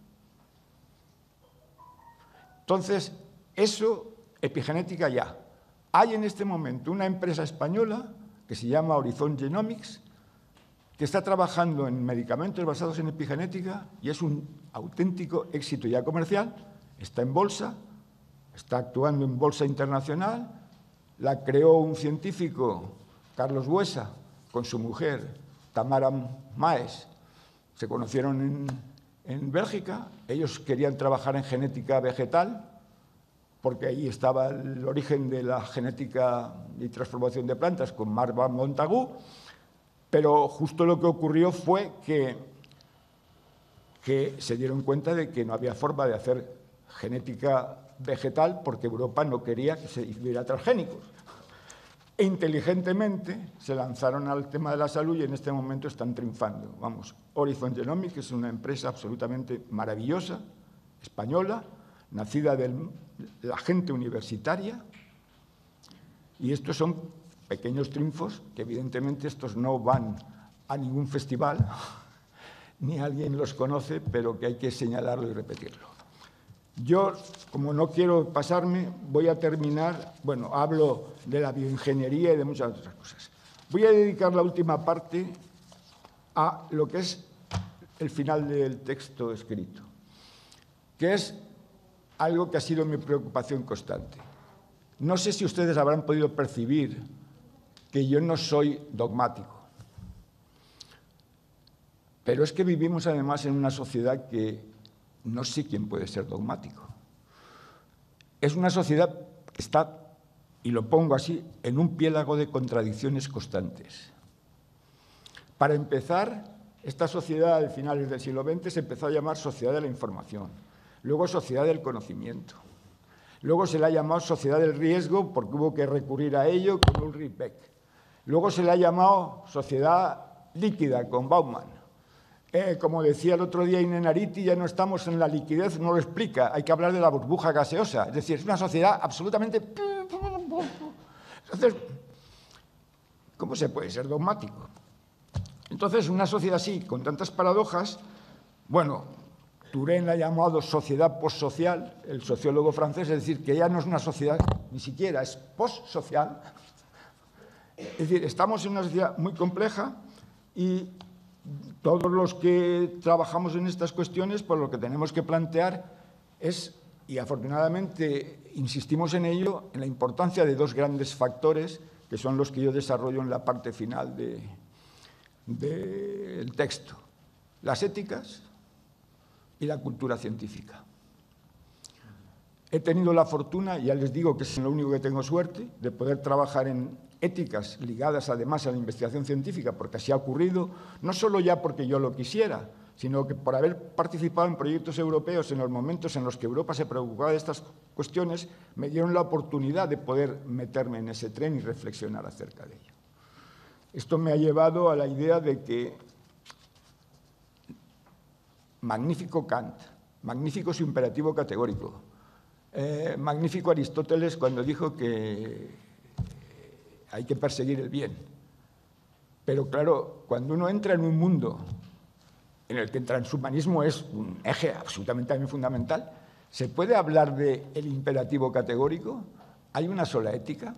B: Entonces, eso, epigenética ya. Hay en este momento una empresa española que se llama Horizon Genomics, que está trabajando en medicamentos basados en epigenética y es un auténtico éxito ya comercial, está en bolsa, está actuando en bolsa internacional, la creó un científico, Carlos Buesa, con su mujer, Tamara Maes, se conocieron en, en Bélgica, ellos querían trabajar en genética vegetal, porque ahí estaba el origen de la genética y transformación de plantas con Marc van Montagu, pero justo lo que ocurrió fue que, que se dieron cuenta de que no había forma de hacer genética vegetal porque Europa no quería que se hiciera transgénicos. E inteligentemente se lanzaron al tema de la salud y en este momento están triunfando. Vamos, Horizon Genomics es una empresa absolutamente maravillosa, española, nacida de la gente universitaria, y estos son pequeños triunfos que evidentemente estos no van a ningún festival, ni alguien los conoce, pero que hay que señalarlo y repetirlo. Yo, como no quiero pasarme, voy a terminar, bueno, hablo de la bioingeniería y de muchas otras cosas. Voy a dedicar la última parte a lo que es el final del texto escrito, que es algo que ha sido mi preocupación constante. No sé si ustedes habrán podido percibir que yo no soy dogmático, pero es que vivimos además en una sociedad que no sé quién puede ser dogmático. Es una sociedad que está, y lo pongo así, en un piélago de contradicciones constantes. Para empezar, esta sociedad de finales del siglo veinte se empezó a llamar sociedad de la información, luego sociedad del conocimiento, luego se la ha llamado sociedad del riesgo porque hubo que recurrir a ello con Ulrich Beck, luego se la ha llamado sociedad líquida con Bauman. Eh, como decía el otro día Inenariti, ya no estamos en la liquidez, no lo explica, hay que hablar de la burbuja gaseosa, es decir, es una sociedad absolutamente... Entonces, ¿cómo se puede ser dogmático? Entonces, una sociedad así, con tantas paradojas, bueno, Turén la ha llamado sociedad postsocial, el sociólogo francés, es decir, que ya no es una sociedad, ni siquiera es postsocial. Es decir, estamos en una sociedad muy compleja y todos los que trabajamos en estas cuestiones, pues lo que tenemos que plantear es, y afortunadamente insistimos en ello, en la importancia de dos grandes factores que son los que yo desarrollo en la parte final de, del texto, las éticas y la cultura científica. He tenido la fortuna, ya les digo que es lo único que tengo suerte, de poder trabajar en éticas ligadas además a la investigación científica, porque así ha ocurrido, no solo ya porque yo lo quisiera, sino que por haber participado en proyectos europeos en los momentos en los que Europa se preocupaba de estas cuestiones, me dieron la oportunidad de poder meterme en ese tren y reflexionar acerca de ello. Esto me ha llevado a la idea de que magnífico Kant, magnífico su imperativo categórico, eh, magnífico Aristóteles cuando dijo que hay que perseguir el bien. Pero claro, cuando uno entra en un mundo en el que el transhumanismo es un eje absolutamente también fundamental, ¿se puede hablar del imperativo categórico? ¿Hay una sola ética?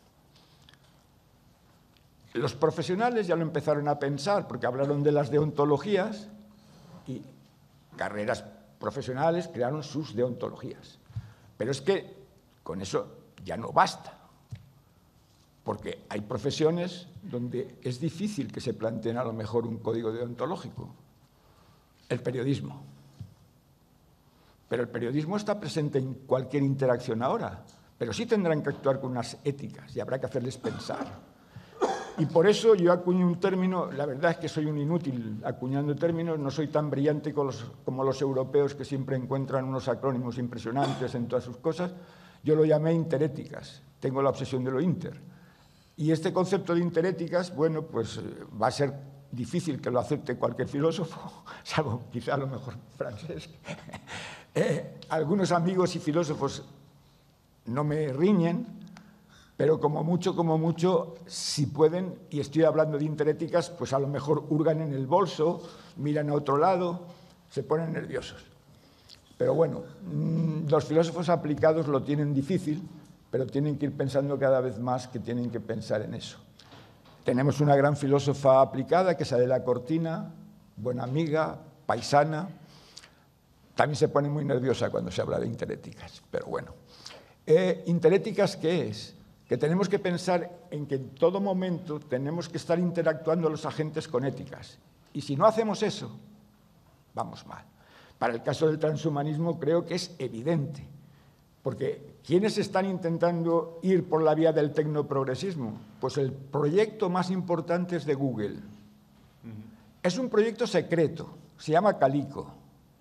B: Los profesionales ya lo empezaron a pensar porque hablaron de las deontologías y carreras profesionales crearon sus deontologías. Pero es que con eso ya no basta. porque hay profesiones donde es difícil que se planteen a lo mejor un código deontológico. El periodismo. Pero el periodismo está presente en cualquier interacción ahora, pero sí tendrán que actuar con unas éticas y habrá que hacerles pensar. Y por eso yo acuño un término, la verdad es que soy un inútil acuñando términos, no soy tan brillante como los, como los europeos que siempre encuentran unos acrónimos impresionantes en todas sus cosas. Yo lo llamé interéticas, tengo la obsesión de lo inter. Y este concepto de interéticas, bueno, pues va a ser difícil que lo acepte cualquier filósofo, salvo quizá a lo mejor francés. Eh, algunos amigos y filósofos no me riñen, pero como mucho, como mucho, si pueden, y estoy hablando de interéticas, pues a lo mejor hurgan en el bolso, miran a otro lado, se ponen nerviosos. Pero bueno, los filósofos aplicados lo tienen difícil, pero tienen que ir pensando cada vez más que tienen que pensar en eso. Tenemos una gran filósofa aplicada, que es Adela Cortina, buena amiga, paisana. También se pone muy nerviosa cuando se habla de interéticas, pero bueno. Eh, ¿Interéticas qué es? Que tenemos que pensar en que en todo momento tenemos que estar interactuando los agentes con éticas. Y si no hacemos eso, vamos mal. Para el caso del transhumanismo creo que es evidente, porque ¿quiénes están intentando ir por la vía del tecnoprogresismo? Pues el proyecto más importante es de Google. Uh-huh. Es un proyecto secreto, se llama Calico.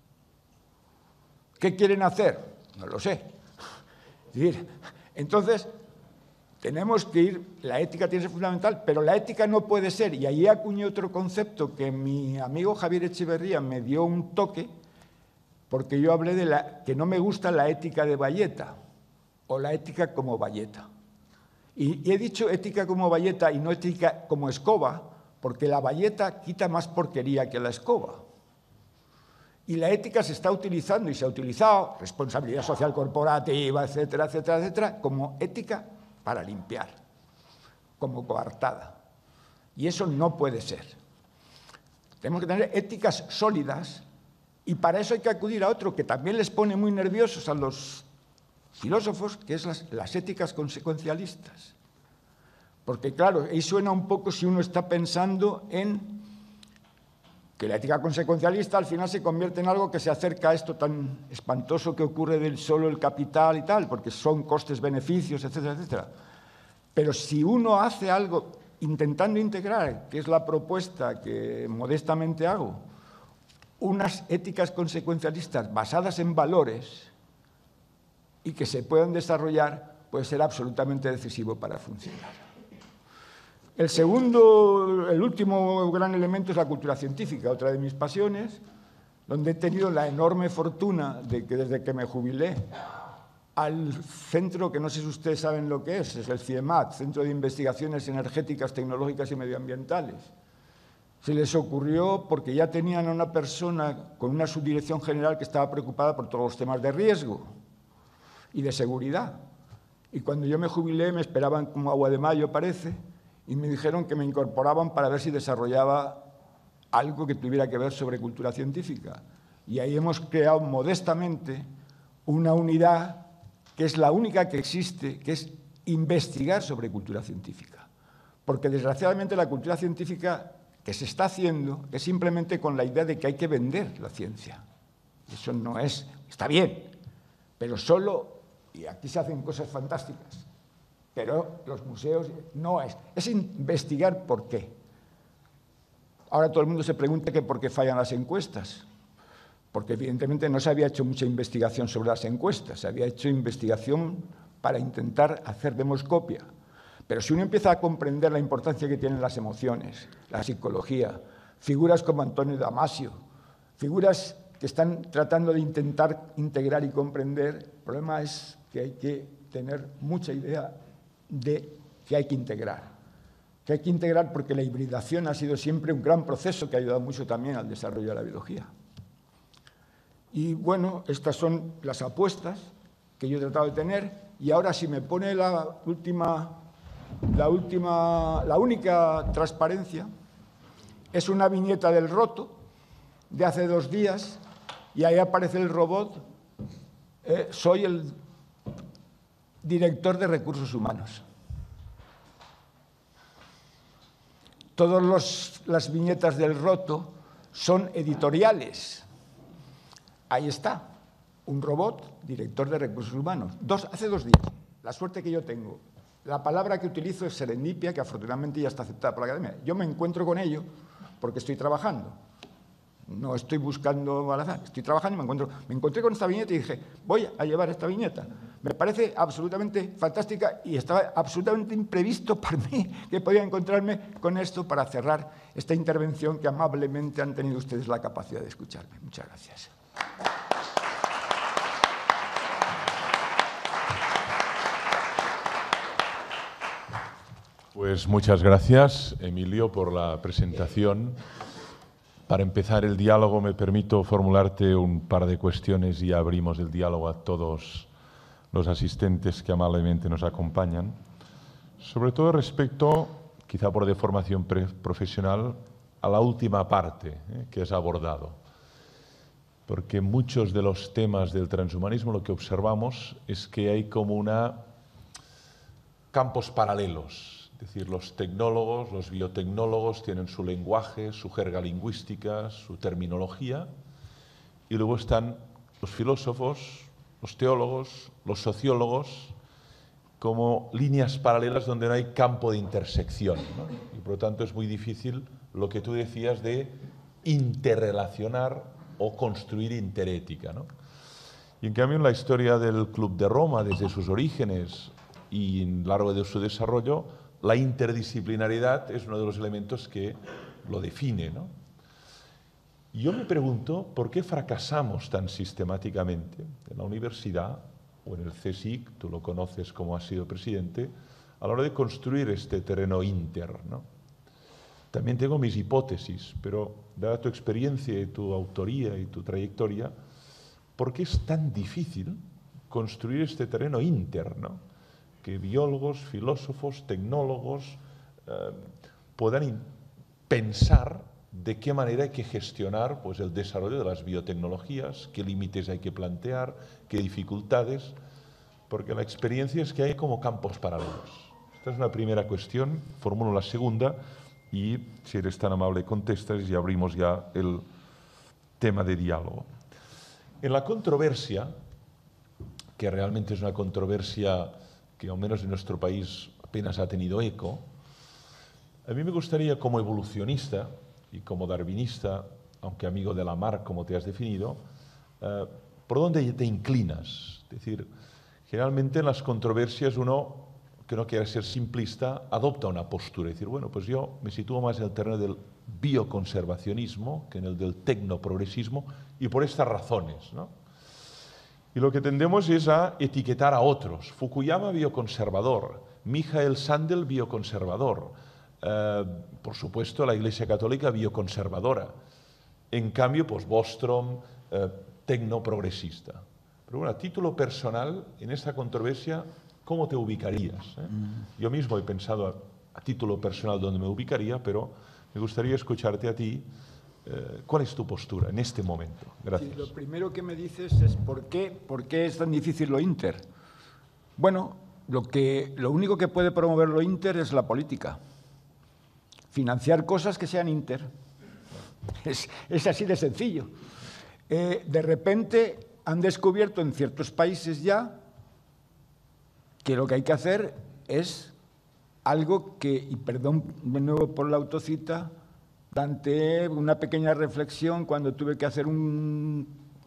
B: ¿Qué quieren hacer? No lo sé. Es decir, entonces, tenemos que ir, la ética tiene que ser fundamental, pero la ética no puede ser, y ahí acuñé otro concepto que mi amigo Javier Echeverría me dio un toque, porque yo hablé de la, que no me gusta la ética de bayeta, o la ética como bayeta. Y, y he dicho ética como bayeta y no ética como escoba, porque la bayeta quita más porquería que la escoba. Y la ética se está utilizando y se ha utilizado, responsabilidad social corporativa, etcétera, etcétera, etcétera, como ética para limpiar, como coartada. Y eso no puede ser. Tenemos que tener éticas sólidas y para eso hay que acudir a otro que también les pone muy nerviosos a los filósofos, que es las, las éticas consecuencialistas. Porque claro, ahí suena un poco si uno está pensando en que la ética consecuencialista al final se convierte en algo que se acerca a esto tan espantoso que ocurre del solo el capital y tal, porque son costes, beneficios, etcétera, etcétera. Pero si uno hace algo intentando integrar, que es la propuesta que modestamente hago, unas éticas consecuencialistas basadas en valores y que se puedan desarrollar, puede ser absolutamente decisivo para funcionar. El segundo, el último gran elemento es la cultura científica, otra de mis pasiones, donde he tenido la enorme fortuna de que desde que me jubilé al centro, que no sé si ustedes saben lo que es, es el CIEMAT, Centro de Investigaciones Energéticas, Tecnológicas y Medioambientales. Se les ocurrió porque ya tenían a una persona con una subdirección general que estaba preocupada por todos los temas de riesgo y de seguridad. Y cuando yo me jubilé me esperaban como agua de mayo, parece, y me dijeron que me incorporaban para ver si desarrollaba algo que tuviera que ver sobre cultura científica. Y ahí hemos creado modestamente una unidad que es la única que existe, que es investigar sobre cultura científica. Porque desgraciadamente la cultura científica que se está haciendo es simplemente con la idea de que hay que vender la ciencia. Eso no es, está bien, pero solo, y aquí se hacen cosas fantásticas, pero los museos no es, es investigar por qué. Ahora todo el mundo se pregunta que por qué fallan las encuestas, porque evidentemente no se había hecho mucha investigación sobre las encuestas, se había hecho investigación para intentar hacer demoscopia. Pero si uno empieza a comprender la importancia que tienen las emociones, la psicología, figuras como Antonio Damasio, figuras que están tratando de intentar integrar y comprender, el problema es que hay que tener mucha idea de que hay que integrar. Que hay que integrar porque la hibridación ha sido siempre un gran proceso que ha ayudado mucho también al desarrollo de la biología. Y bueno, estas son las apuestas que yo he tratado de tener y ahora si me pone la última, la última, la única transparencia es una viñeta del roto de hace dos días y ahí aparece el robot, eh, soy el director de recursos humanos. todas las viñetas del roto son editoriales. Ahí está, un robot, director de recursos humanos. Dos, hace dos días, la suerte que yo tengo. La palabra que utilizo es serendipia, que afortunadamente ya está aceptada por la academia. Yo me encuentro con ello porque estoy trabajando. No estoy buscando al azar, estoy trabajando y me encuentro. Me encontré con esta viñeta y dije, voy a llevar esta viñeta. Me parece absolutamente fantástica y estaba absolutamente imprevisto para mí que podía encontrarme con esto para cerrar esta intervención que amablemente han tenido ustedes la capacidad de escucharme. Muchas gracias.
D: Pues muchas gracias, Emilio, por la presentación. Para empezar el diálogo, me permito formularte un par de cuestiones y abrimos el diálogo a todos los asistentes que amablemente nos acompañan. Sobre todo respecto, quizá por deformación profesional, a la última parte eh, que has abordado. Porque muchos de los temas del transhumanismo lo que observamos es que hay como una campos paralelos. Es decir, los tecnólogos, los biotecnólogos tienen su lenguaje, su jerga lingüística, su terminología, y luego están los filósofos, los teólogos, los sociólogos, como líneas paralelas donde no hay campo de intersección, ¿no? Y por lo tanto es muy difícil lo que tú decías de interrelacionar o construir interética, ¿no? Y en cambio en la historia del Club de Roma, desde sus orígenes y a lo largo de su desarrollo, la interdisciplinaridad es uno de los elementos que lo define, ¿no? Y yo me pregunto por qué fracasamos tan sistemáticamente en la universidad o en el C S I C, tú lo conoces como has sido presidente, a la hora de construir este terreno inter, ¿no? También tengo mis hipótesis, pero dada tu experiencia y tu autoría y tu trayectoria, ¿por qué es tan difícil construir este terreno inter, ¿no? Que biólogos, filósofos, tecnólogos eh, puedan pensar de qué manera hay que gestionar pues, el desarrollo de las biotecnologías, qué límites hay que plantear, qué dificultades, porque la experiencia es que hay como campos paralelos. Esta es una primera cuestión, formulo la segunda y, si eres tan amable, contestas y abrimos ya el tema de diálogo. En la controversia, que realmente es una controversia que al menos en nuestro país apenas ha tenido eco, a mí me gustaría como evolucionista y como darwinista, aunque amigo de Lamarck, como te has definido, eh, ¿por dónde te inclinas? Es decir, generalmente en las controversias uno, que no quiere ser simplista, adopta una postura. Es decir, bueno, pues yo me sitúo más en el terreno del bioconservacionismo que en el del tecnoprogresismo y por estas razones, ¿no? Y lo que tendemos es a etiquetar a otros. Fukuyama, bioconservador. Michael Sandel, bioconservador. Eh, por supuesto, la Iglesia Católica, bioconservadora. En cambio, pues Bostrom, eh, tecnoprogresista. Pero bueno, a título personal, en esta controversia, ¿cómo te ubicarías? ¿Eh? Mm. Yo mismo he pensado a, a título personal dónde me ubicaría, pero me gustaría escucharte a ti. ¿Cuál es tu postura en este momento? Gracias.
B: Sí, lo primero que me dices es ¿por qué, por qué es tan difícil lo inter? Bueno, lo, que, lo único que puede promover lo inter es la política. Financiar cosas que sean inter. Es, es así de sencillo. Eh, de repente han descubierto en ciertos países ya que lo que hay que hacer es algo que, y perdón de nuevo por la autocita, planteé una pequeña reflexión cuando tuve que hacer un,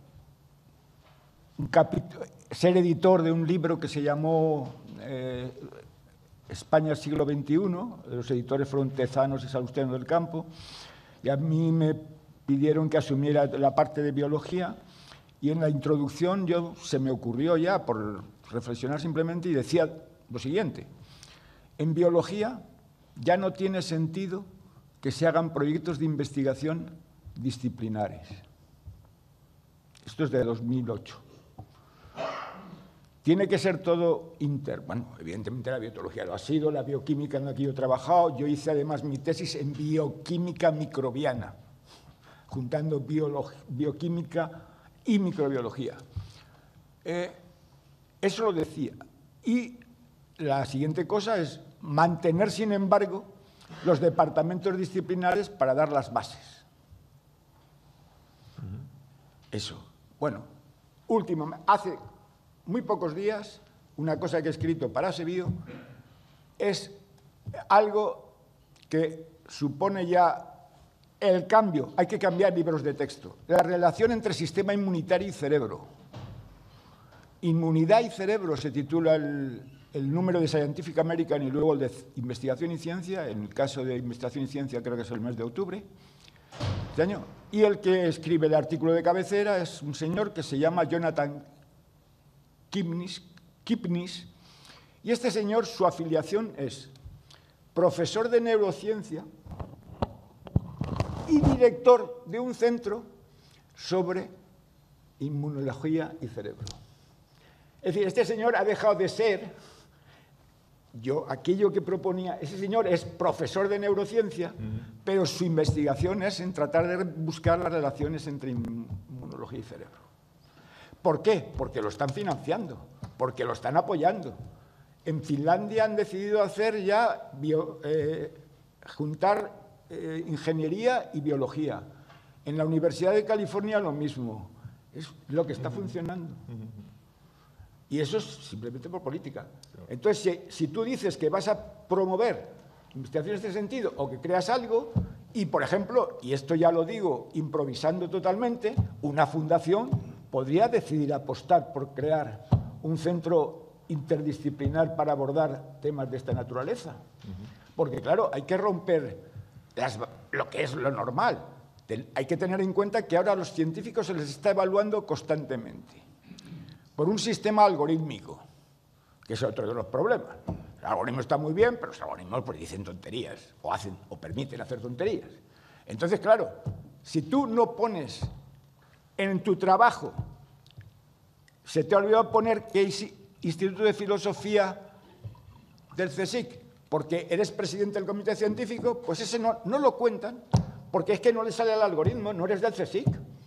B: un capítulo, ser editor de un libro que se llamó eh, España siglo veintiuno, los editores fueron Tezanos y Salustiano del Campo, y a mí me pidieron que asumiera la parte de biología, y en la introducción yo, se me ocurrió ya, por reflexionar simplemente, y decía lo siguiente: en biología ya no tiene sentido que se hagan proyectos de investigación disciplinares. Esto es de dos mil ocho. Tiene que ser todo inter. Bueno, evidentemente la biotecnología lo ha sido, la bioquímica en la que yo he trabajado. Yo hice además mi tesis en bioquímica microbiana, juntando bioquímica y microbiología. Eh, eso lo decía. Y la siguiente cosa es mantener, sin embargo, los departamentos disciplinares para dar las bases. Eso. Bueno, último, hace muy pocos días, una cosa que he escrito para Sevilla es algo que supone ya el cambio. Hay que cambiar libros de texto. La relación entre sistema inmunitario y cerebro. Inmunidad y cerebro se titula el, el número de Scientific American y luego el de Investigación y Ciencia. En el caso de Investigación y Ciencia creo que es el mes de octubre. Este año. Y el que escribe el artículo de cabecera es un señor que se llama Jonathan Kipnis, Kipnis, y este señor, su afiliación es profesor de neurociencia y director de un centro sobre inmunología y cerebro. Es decir, este señor ha dejado de ser, yo, aquello que proponía, ese señor es profesor de neurociencia, uh-huh. pero su investigación es en tratar de buscar las relaciones entre inmunología y cerebro. ¿Por qué? Porque lo están financiando, porque lo están apoyando. En Finlandia han decidido hacer ya, bio, eh, juntar eh, ingeniería y biología. En la Universidad de California lo mismo. Es lo que está uh-huh. funcionando. Uh-huh. Y eso es simplemente por política. Entonces, si, si tú dices que vas a promover investigación en este sentido o que creas algo, y por ejemplo, y esto ya lo digo improvisando totalmente, una fundación podría decidir apostar por crear un centro interdisciplinar para abordar temas de esta naturaleza. Porque claro, hay que romper las, lo que es lo normal. Hay que tener en cuenta que ahora a los científicos se les está evaluando constantemente por un sistema algorítmico, que es otro de los problemas. El algoritmo está muy bien, pero los algoritmos pues, dicen tonterías, o, hacen, o permiten hacer tonterías. Entonces, claro, si tú no pones en tu trabajo, se te ha olvidado poner que es Instituto de Filosofía del CSIC, porque eres presidente del comité científico, pues ese no, no lo cuentan, porque es que no le sale al algoritmo, no eres del CSIC.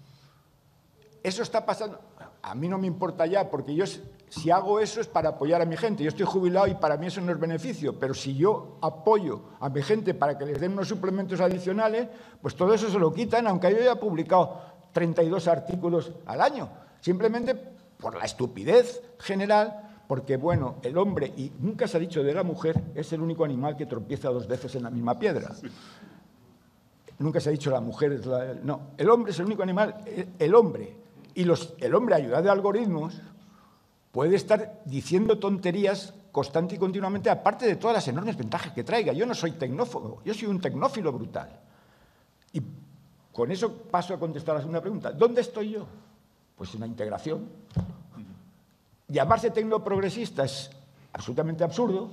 B: Eso está pasando. A mí no me importa ya, porque yo si hago eso es para apoyar a mi gente. Yo estoy jubilado y para mí eso no es beneficio, pero si yo apoyo a mi gente para que les den unos suplementos adicionales, pues todo eso se lo quitan, aunque yo haya publicado treinta y dos artículos al año. Simplemente por la estupidez general, porque, bueno, el hombre, y nunca se ha dicho de la mujer, es el único animal que tropieza dos veces en la misma piedra. Nunca se ha dicho la mujer es la... No, el hombre es el único animal, el hombre... Y los, el hombre, ayudado de algoritmos, puede estar diciendo tonterías constante y continuamente, aparte de todas las enormes ventajas que traiga. Yo no soy tecnófobo, yo soy un tecnófilo brutal. Y con eso paso a contestar a la segunda pregunta. ¿Dónde estoy yo? Pues en la integración. Llamarse tecnoprogresista es absolutamente absurdo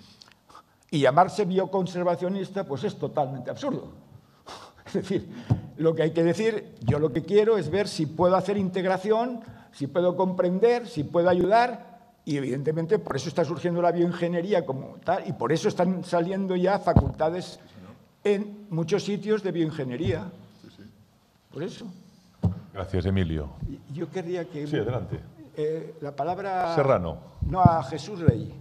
B: y llamarse bioconservacionista pues es totalmente absurdo. Es decir, lo que hay que decir, yo lo que quiero es ver si puedo hacer integración, si puedo comprender, si puedo ayudar, y evidentemente por eso está surgiendo la bioingeniería como tal, y por eso están saliendo ya facultades en muchos sitios de bioingeniería. Por eso.
D: Gracias, Emilio.
B: Yo querría que...
D: Sí, adelante.
B: Eh, la palabra...
D: Serrano.
B: No, a Jesús Rey.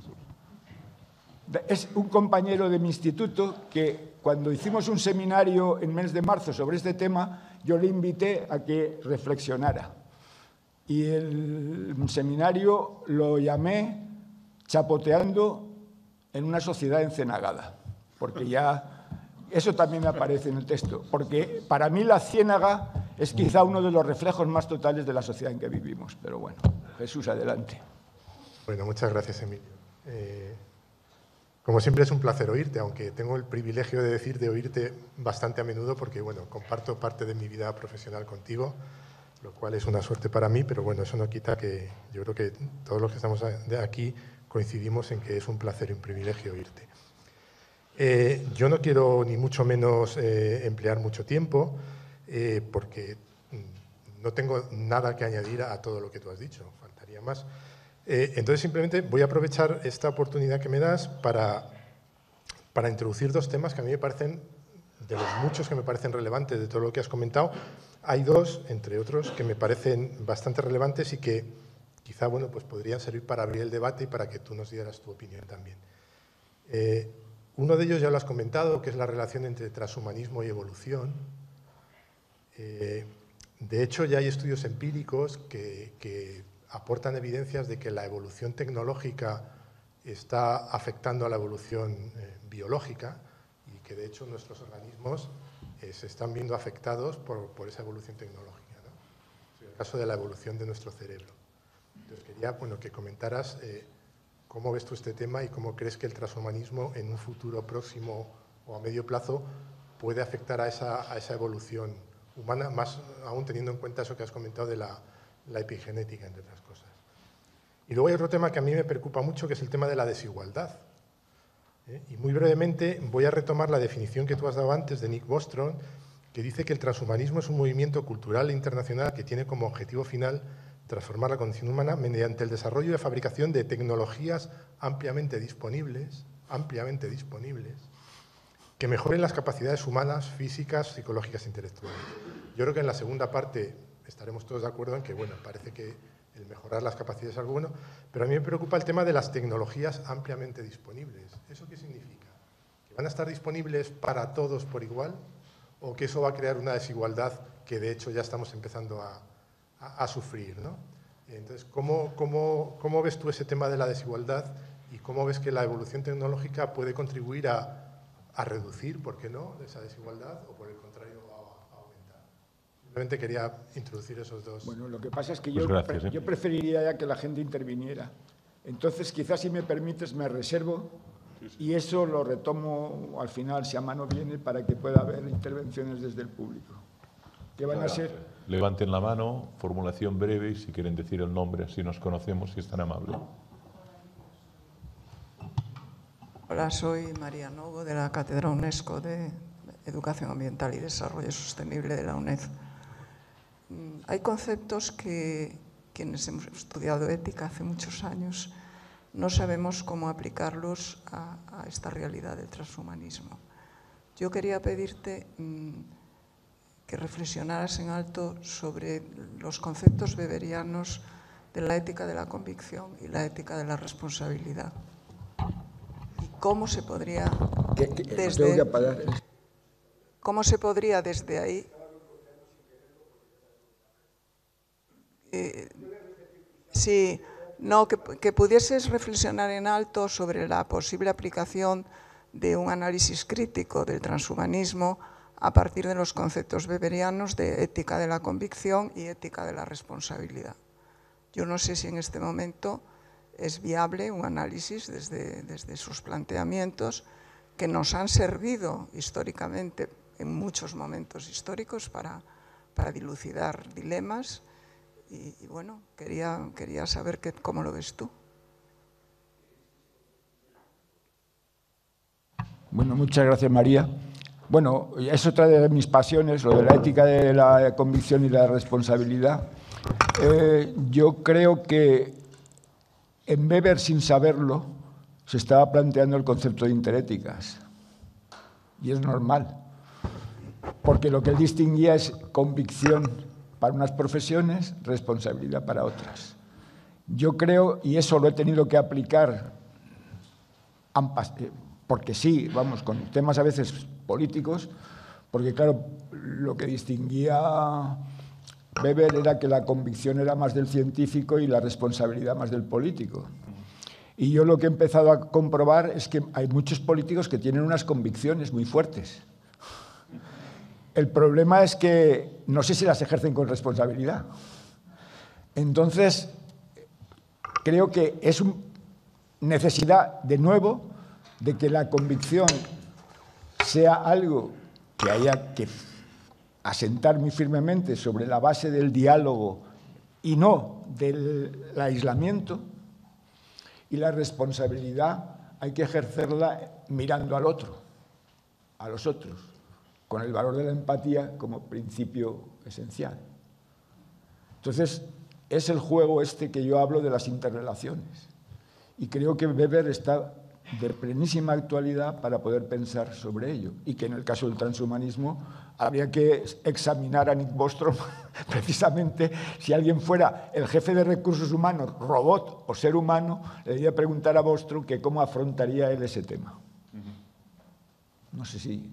B: Es un compañero de mi instituto que cuando hicimos un seminario en mes de marzo sobre este tema, yo le invité a que reflexionara. Y el seminario lo llamé Chapoteando en una sociedad encenagada, porque ya eso también aparece en el texto, porque para mí la ciénaga es quizá uno de los reflejos más totales de la sociedad en que vivimos. Pero bueno, Jesús, adelante.
E: Bueno, muchas gracias, Emilio. Eh... Como siempre es un placer oírte, aunque tengo el privilegio de decir de oírte bastante a menudo porque, bueno, comparto parte de mi vida profesional contigo, lo cual es una suerte para mí, pero bueno, eso no quita que yo creo que todos los que estamos aquí coincidimos en que es un placer y un privilegio oírte. Eh, yo no quiero ni mucho menos eh, emplear mucho tiempo eh, porque no tengo nada que añadir a todo lo que tú has dicho, faltaría más. Eh, entonces, simplemente voy a aprovechar esta oportunidad que me das para, para introducir dos temas que a mí me parecen, de los muchos que me parecen relevantes de todo lo que has comentado, hay dos, entre otros, que me parecen bastante relevantes y que quizá bueno, pues podrían servir para abrir el debate y para que tú nos dieras tu opinión también. Eh, Uno de ellos ya lo has comentado, que es la relación entre transhumanismo y evolución. Eh, de hecho, ya hay estudios empíricos que, que aportan evidencias de que la evolución tecnológica está afectando a la evolución eh, biológica y que, de hecho, nuestros organismos eh, se están viendo afectados por, por esa evolución tecnológica, ¿no? En el caso de la evolución de nuestro cerebro. Entonces, quería bueno, que comentaras eh, cómo ves tú este tema y cómo crees que el transhumanismo en un futuro próximo o a medio plazo puede afectar a esa, a esa evolución humana, más aún teniendo en cuenta eso que has comentado de la, la epigenética, entre otras cosas. Y luego hay otro tema que a mí me preocupa mucho, que es el tema de la desigualdad. ¿Eh? Y muy brevemente voy a retomar la definición que tú has dado antes de Nick Bostrom, que dice que el transhumanismo es un movimiento cultural e internacional que tiene como objetivo final transformar la condición humana mediante el desarrollo y fabricación de tecnologías ampliamente disponibles, ampliamente disponibles, que mejoren las capacidades humanas, físicas, psicológicas e intelectuales. Yo creo que en la segunda parte estaremos todos de acuerdo en que, bueno, parece que el mejorar las capacidades es algo bueno, pero a mí me preocupa el tema de las tecnologías ampliamente disponibles. ¿Eso qué significa? ¿Que van a estar disponibles para todos por igual? ¿O que eso va a crear una desigualdad que de hecho ya estamos empezando a, a, a sufrir, ¿no? Entonces, ¿cómo, cómo, ¿cómo ves tú ese tema de la desigualdad y cómo ves que la evolución tecnológica puede contribuir a, a reducir, por qué no, esa desigualdad o por el contrario a, a aumentar? Simplemente quería introducir esos dos.
B: Bueno, lo que pasa es que
D: Pues
B: yo,
D: gracias, ¿eh?
B: yo preferiría ya que la gente interviniera. Entonces, quizás si me permites, me reservo y eso lo retomo al final, si a mano viene, para que pueda haber intervenciones desde el público. ¿Qué van a ser?
D: Levanten la mano, formulación breve y si quieren decir el nombre, así nos conocemos, si es tan amable.
F: Hola, soy María Novo, de la Cátedra UNESCO de Educación Ambiental y Desarrollo Sostenible de la UNED. Hay conceptos que quienes hemos estudiado ética hace muchos años no sabemos cómo aplicarlos a, a esta realidad del transhumanismo. Yo quería pedirte mmm, que reflexionaras en alto sobre los conceptos weberianos de la ética de la convicción y la ética de la responsabilidad. Y cómo se podría,
B: ¿Qué, qué,
F: desde,
B: tengo que apagar?
F: cómo se podría desde ahí eh, sí, no, que, que pudieses reflexionar en alto sobre la posible aplicación de un análisis crítico del transhumanismo a partir de los conceptos weberianos de ética de la convicción y ética de la responsabilidad. Yo no sé si en este momento es viable un análisis desde, desde sus planteamientos que nos han servido históricamente en muchos momentos históricos para, para dilucidar dilemas y, y bueno, quería, quería saber que, cómo lo ves tú.
B: Bueno, muchas gracias, María. Bueno, es otra de mis pasiones, lo de la ética de la convicción y la responsabilidad. Eh, yo creo que en Weber, sin saberlo, se estaba planteando el concepto de interéticas. Y es normal, porque lo que él distinguía es convicción para unas profesiones, responsabilidad para otras. Yo creo, y eso lo he tenido que aplicar, porque sí, vamos, con temas a veces políticos, porque claro, lo que distinguía Weber era que la convicción era más del científico y la responsabilidad más del político. Y yo lo que he empezado a comprobar es que hay muchos políticos que tienen unas convicciones muy fuertes. El problema es que no sé si las ejercen con responsabilidad. Entonces, creo que es una necesidad, de nuevo, de que la convicción sea algo que haya que asentar muy firmemente sobre la base del diálogo y no del aislamiento, y la responsabilidad hay que ejercerla mirando al otro, a los otros, con el valor de la empatía como principio esencial. Entonces, es el juego este que yo hablo de las interrelaciones. Y creo que Weber está de plenísima actualidad para poder pensar sobre ello. Y que en el caso del transhumanismo habría que examinar a Nick Bostrom precisamente si alguien fuera el jefe de recursos humanos, robot o ser humano, le debería preguntar a Bostrom que cómo afrontaría él ese tema. No sé si...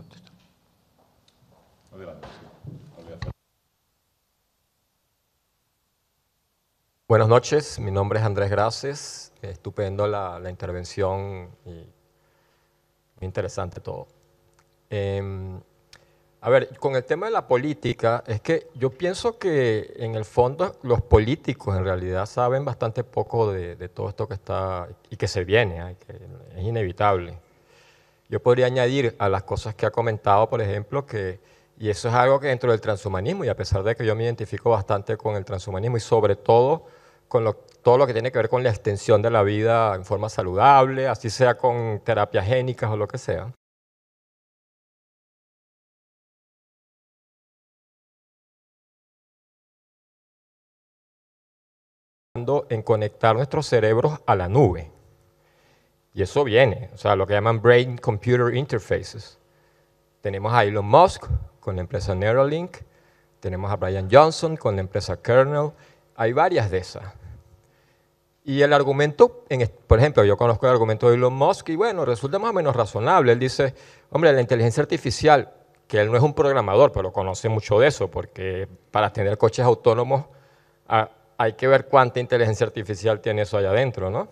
D: Adelante, sí.
G: Buenas noches, mi nombre es Andrés Graces. Estupendo la, la intervención y muy interesante todo. Eh, a ver, con el tema de la política, es que yo pienso que en el fondo los políticos en realidad saben bastante poco de, de todo esto que está y que se viene, ¿eh? Que es inevitable. Yo podría añadir a las cosas que ha comentado, por ejemplo, que, y eso es algo que dentro del transhumanismo, y a pesar de que yo me identifico bastante con el transhumanismo y sobre todo con lo, todo lo que tiene que ver con la extensión de la vida en forma saludable, así sea con terapias génicas o lo que sea. En conectar nuestros cerebros a la nube. Y eso viene, o sea, lo que llaman Brain-Computer Interfaces. Tenemos a Elon Musk con la empresa Neuralink, tenemos a Brian Johnson con la empresa Kernel, hay varias de esas. Y el argumento, en, por ejemplo, yo conozco el argumento de Elon Musk y bueno, resulta más o menos razonable. Él dice, hombre, la inteligencia artificial, que él no es un programador, pero conoce mucho de eso, porque para tener coches autónomos a, hay que ver cuánta inteligencia artificial tiene eso allá adentro, ¿no?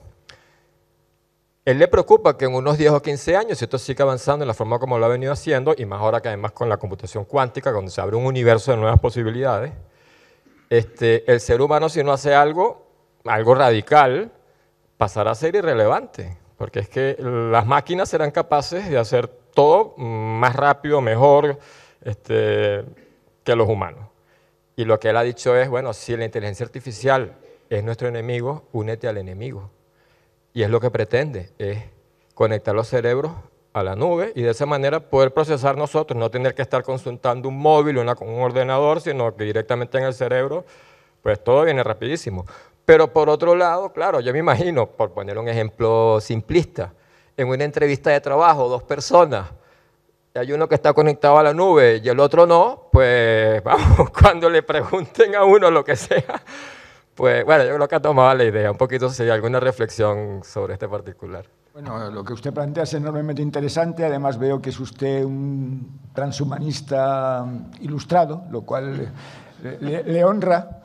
G: Él le preocupa que en unos diez o quince años, si esto sigue avanzando en la forma como lo ha venido haciendo, y más ahora que además con la computación cuántica, donde se abre un universo de nuevas posibilidades, este, el ser humano, si no hace algo, algo radical, pasará a ser irrelevante, porque es que las máquinas serán capaces de hacer todo más rápido, mejor este, que los humanos. Y lo que él ha dicho es, bueno, si la inteligencia artificial es nuestro enemigo, únete al enemigo. Y es lo que pretende, es conectar los cerebros a la nube y de esa manera poder procesar nosotros, no tener que estar consultando un móvil o un ordenador, sino que directamente en el cerebro, pues todo viene rapidísimo. Pero por otro lado, claro, yo me imagino, por poner un ejemplo simplista, en una entrevista de trabajo, dos personas, hay uno que está conectado a la nube y el otro no, pues vamos, cuando le pregunten a uno lo que sea, pues bueno, yo creo que ha tomado la idea, un poquito si hay alguna reflexión sobre este particular.
B: Bueno, lo que usted plantea es enormemente interesante, además veo que es usted un transhumanista ilustrado, lo cual le, le honra.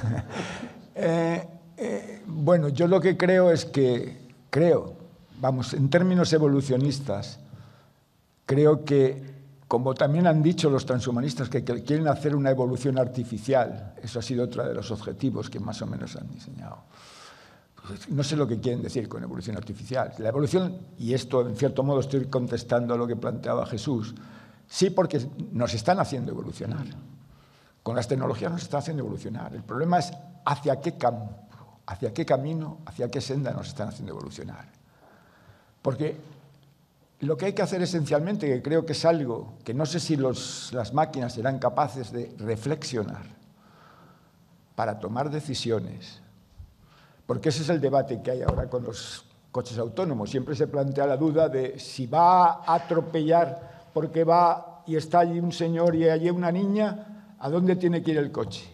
B: eh, eh, bueno, yo lo que creo es que, creo, vamos, en términos evolucionistas, creo que, como también han dicho los transhumanistas, que, que quieren hacer una evolución artificial, eso ha sido otro de los objetivos que más o menos han diseñado. Pues no sé lo que quieren decir con evolución artificial. La evolución, y esto en cierto modo estoy contestando a lo que planteaba Jesús, sí, porque nos están haciendo evolucionar. Con las tecnologías nos están haciendo evolucionar. El problema es hacia qué campo, hacia qué camino, hacia qué senda nos están haciendo evolucionar. Porque lo que hay que hacer esencialmente, que creo que es algo que no sé si los, las máquinas serán capaces de reflexionar para tomar decisiones, porque ese es el debate que hay ahora con los coches autónomos. Siempre se plantea la duda de si va a atropellar porque va y está allí un señor y allí una niña, ¿a dónde tiene que ir el coche?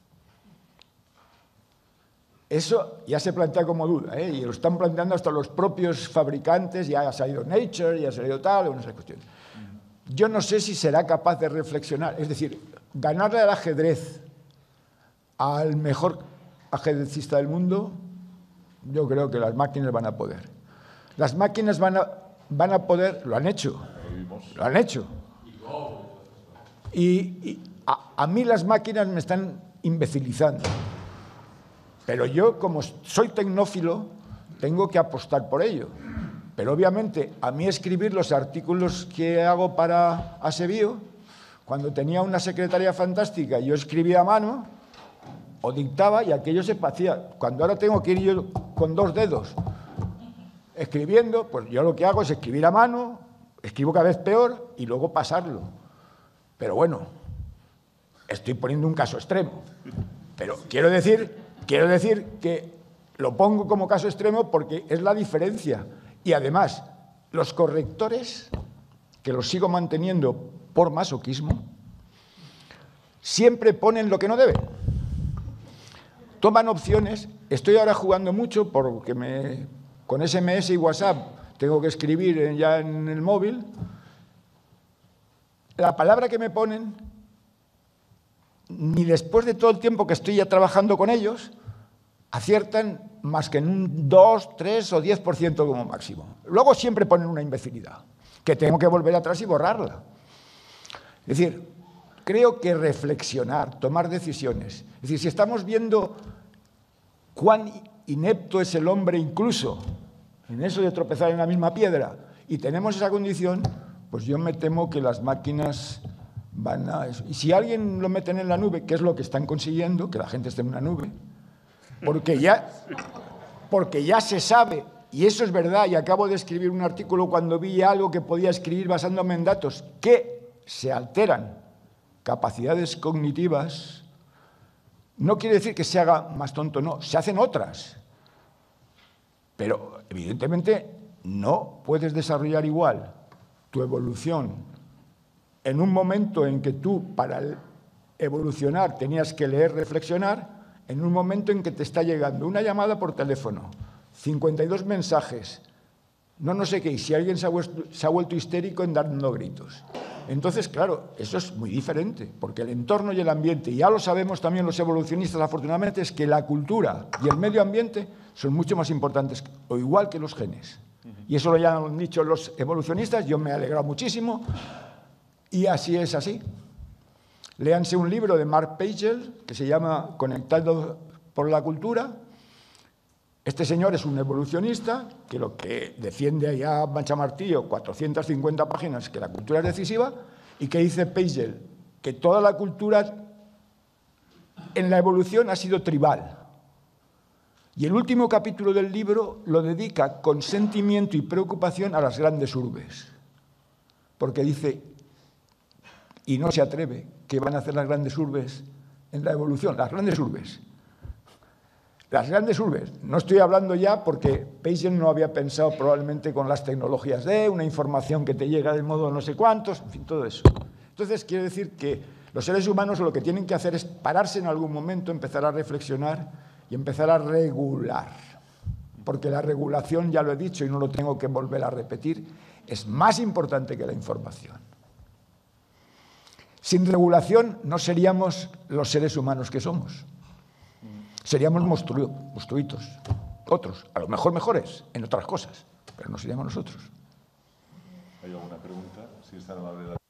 B: Eso ya se plantea como duda, ¿eh? Y lo están planteando hasta los propios fabricantes, ya ha salido Nature, ya ha salido tal, unas cuestiones. Yo no sé si será capaz de reflexionar, es decir, ganarle al ajedrez al mejor ajedrecista del mundo, yo creo que las máquinas van a poder. Las máquinas van a, van a poder, lo han hecho, lo han hecho. Y, y a, a mí las máquinas me están imbecilizando. Pero yo, como soy tecnófilo, tengo que apostar por ello. Pero obviamente, a mí escribir los artículos que hago para Asebio, cuando tenía una secretaria fantástica, yo escribía a mano o dictaba y aquello se hacía. Cuando ahora tengo que ir yo con dos dedos escribiendo, pues yo lo que hago es escribir a mano, escribo cada vez peor y luego pasarlo. Pero bueno, estoy poniendo un caso extremo. Pero quiero decir... Quiero decir que lo pongo como caso extremo porque es la diferencia. Y además, los correctores, que los sigo manteniendo por masoquismo, siempre ponen lo que no deben. Toman opciones. Estoy ahora jugando mucho porque me, con S M S y WhatsApp tengo que escribir ya en el móvil la palabra que me ponen, ni después de todo el tiempo que estoy ya trabajando con ellos, aciertan más que en un dos, tres o diez por ciento como máximo. Luego siempre ponen una imbecilidad, que tengo que volver atrás y borrarla. Es decir, creo que reflexionar, tomar decisiones. Es decir, si estamos viendo cuán inepto es el hombre incluso en eso de tropezar en la misma piedra y tenemos esa condición, pues yo me temo que las máquinas van a... Y si alguien lo meten en la nube, que es lo que están consiguiendo, que la gente esté en una nube, porque ya, porque ya se sabe, y eso es verdad, y acabo de escribir un artículo cuando vi algo que podía escribir basándome en datos, que se alteran capacidades cognitivas, no quiere decir que se haga más tonto, no, se hacen otras. Pero, evidentemente, no puedes desarrollar igual tu evolución en un momento en que tú, para evolucionar, tenías que leer, reflexionar, en un momento en que te está llegando una llamada por teléfono, cincuenta y dos mensajes, no no sé qué, y si alguien se ha, vuelto, se ha vuelto histérico en dando gritos. Entonces, claro, eso es muy diferente, porque el entorno y el ambiente, y ya lo sabemos también los evolucionistas, afortunadamente, es que la cultura y el medio ambiente son mucho más importantes, o igual que los genes. Y eso lo ya han dicho los evolucionistas, yo me he alegrado muchísimo, y así es así. Léanse un libro de Mark Pagel que se llama Conectado por la cultura. Este señor es un evolucionista que lo que defiende allá a manchamartillo, cuatrocientas cincuenta páginas, que la cultura es decisiva, y que dice Pagel que toda la cultura en la evolución ha sido tribal. Y el último capítulo del libro lo dedica con sentimiento y preocupación a las grandes urbes, porque dice, y no se atreve, que van a hacer las grandes urbes en la evolución, las grandes urbes. Las grandes urbes, no estoy hablando ya porque Pagel no había pensado probablemente con las tecnologías de una información que te llega de modo no sé cuántos, en fin, todo eso. Entonces, quiere decir que los seres humanos lo que tienen que hacer es pararse en algún momento, empezar a reflexionar y empezar a regular. Porque la regulación, ya lo he dicho y no lo tengo que volver a repetir, es más importante que la información. Sin regulación no seríamos los seres humanos que somos. Seríamos monstru monstruitos, otros, a lo mejor mejores en otras cosas, pero no seríamos nosotros.
D: ¿Hay alguna pregunta? Si está amable la...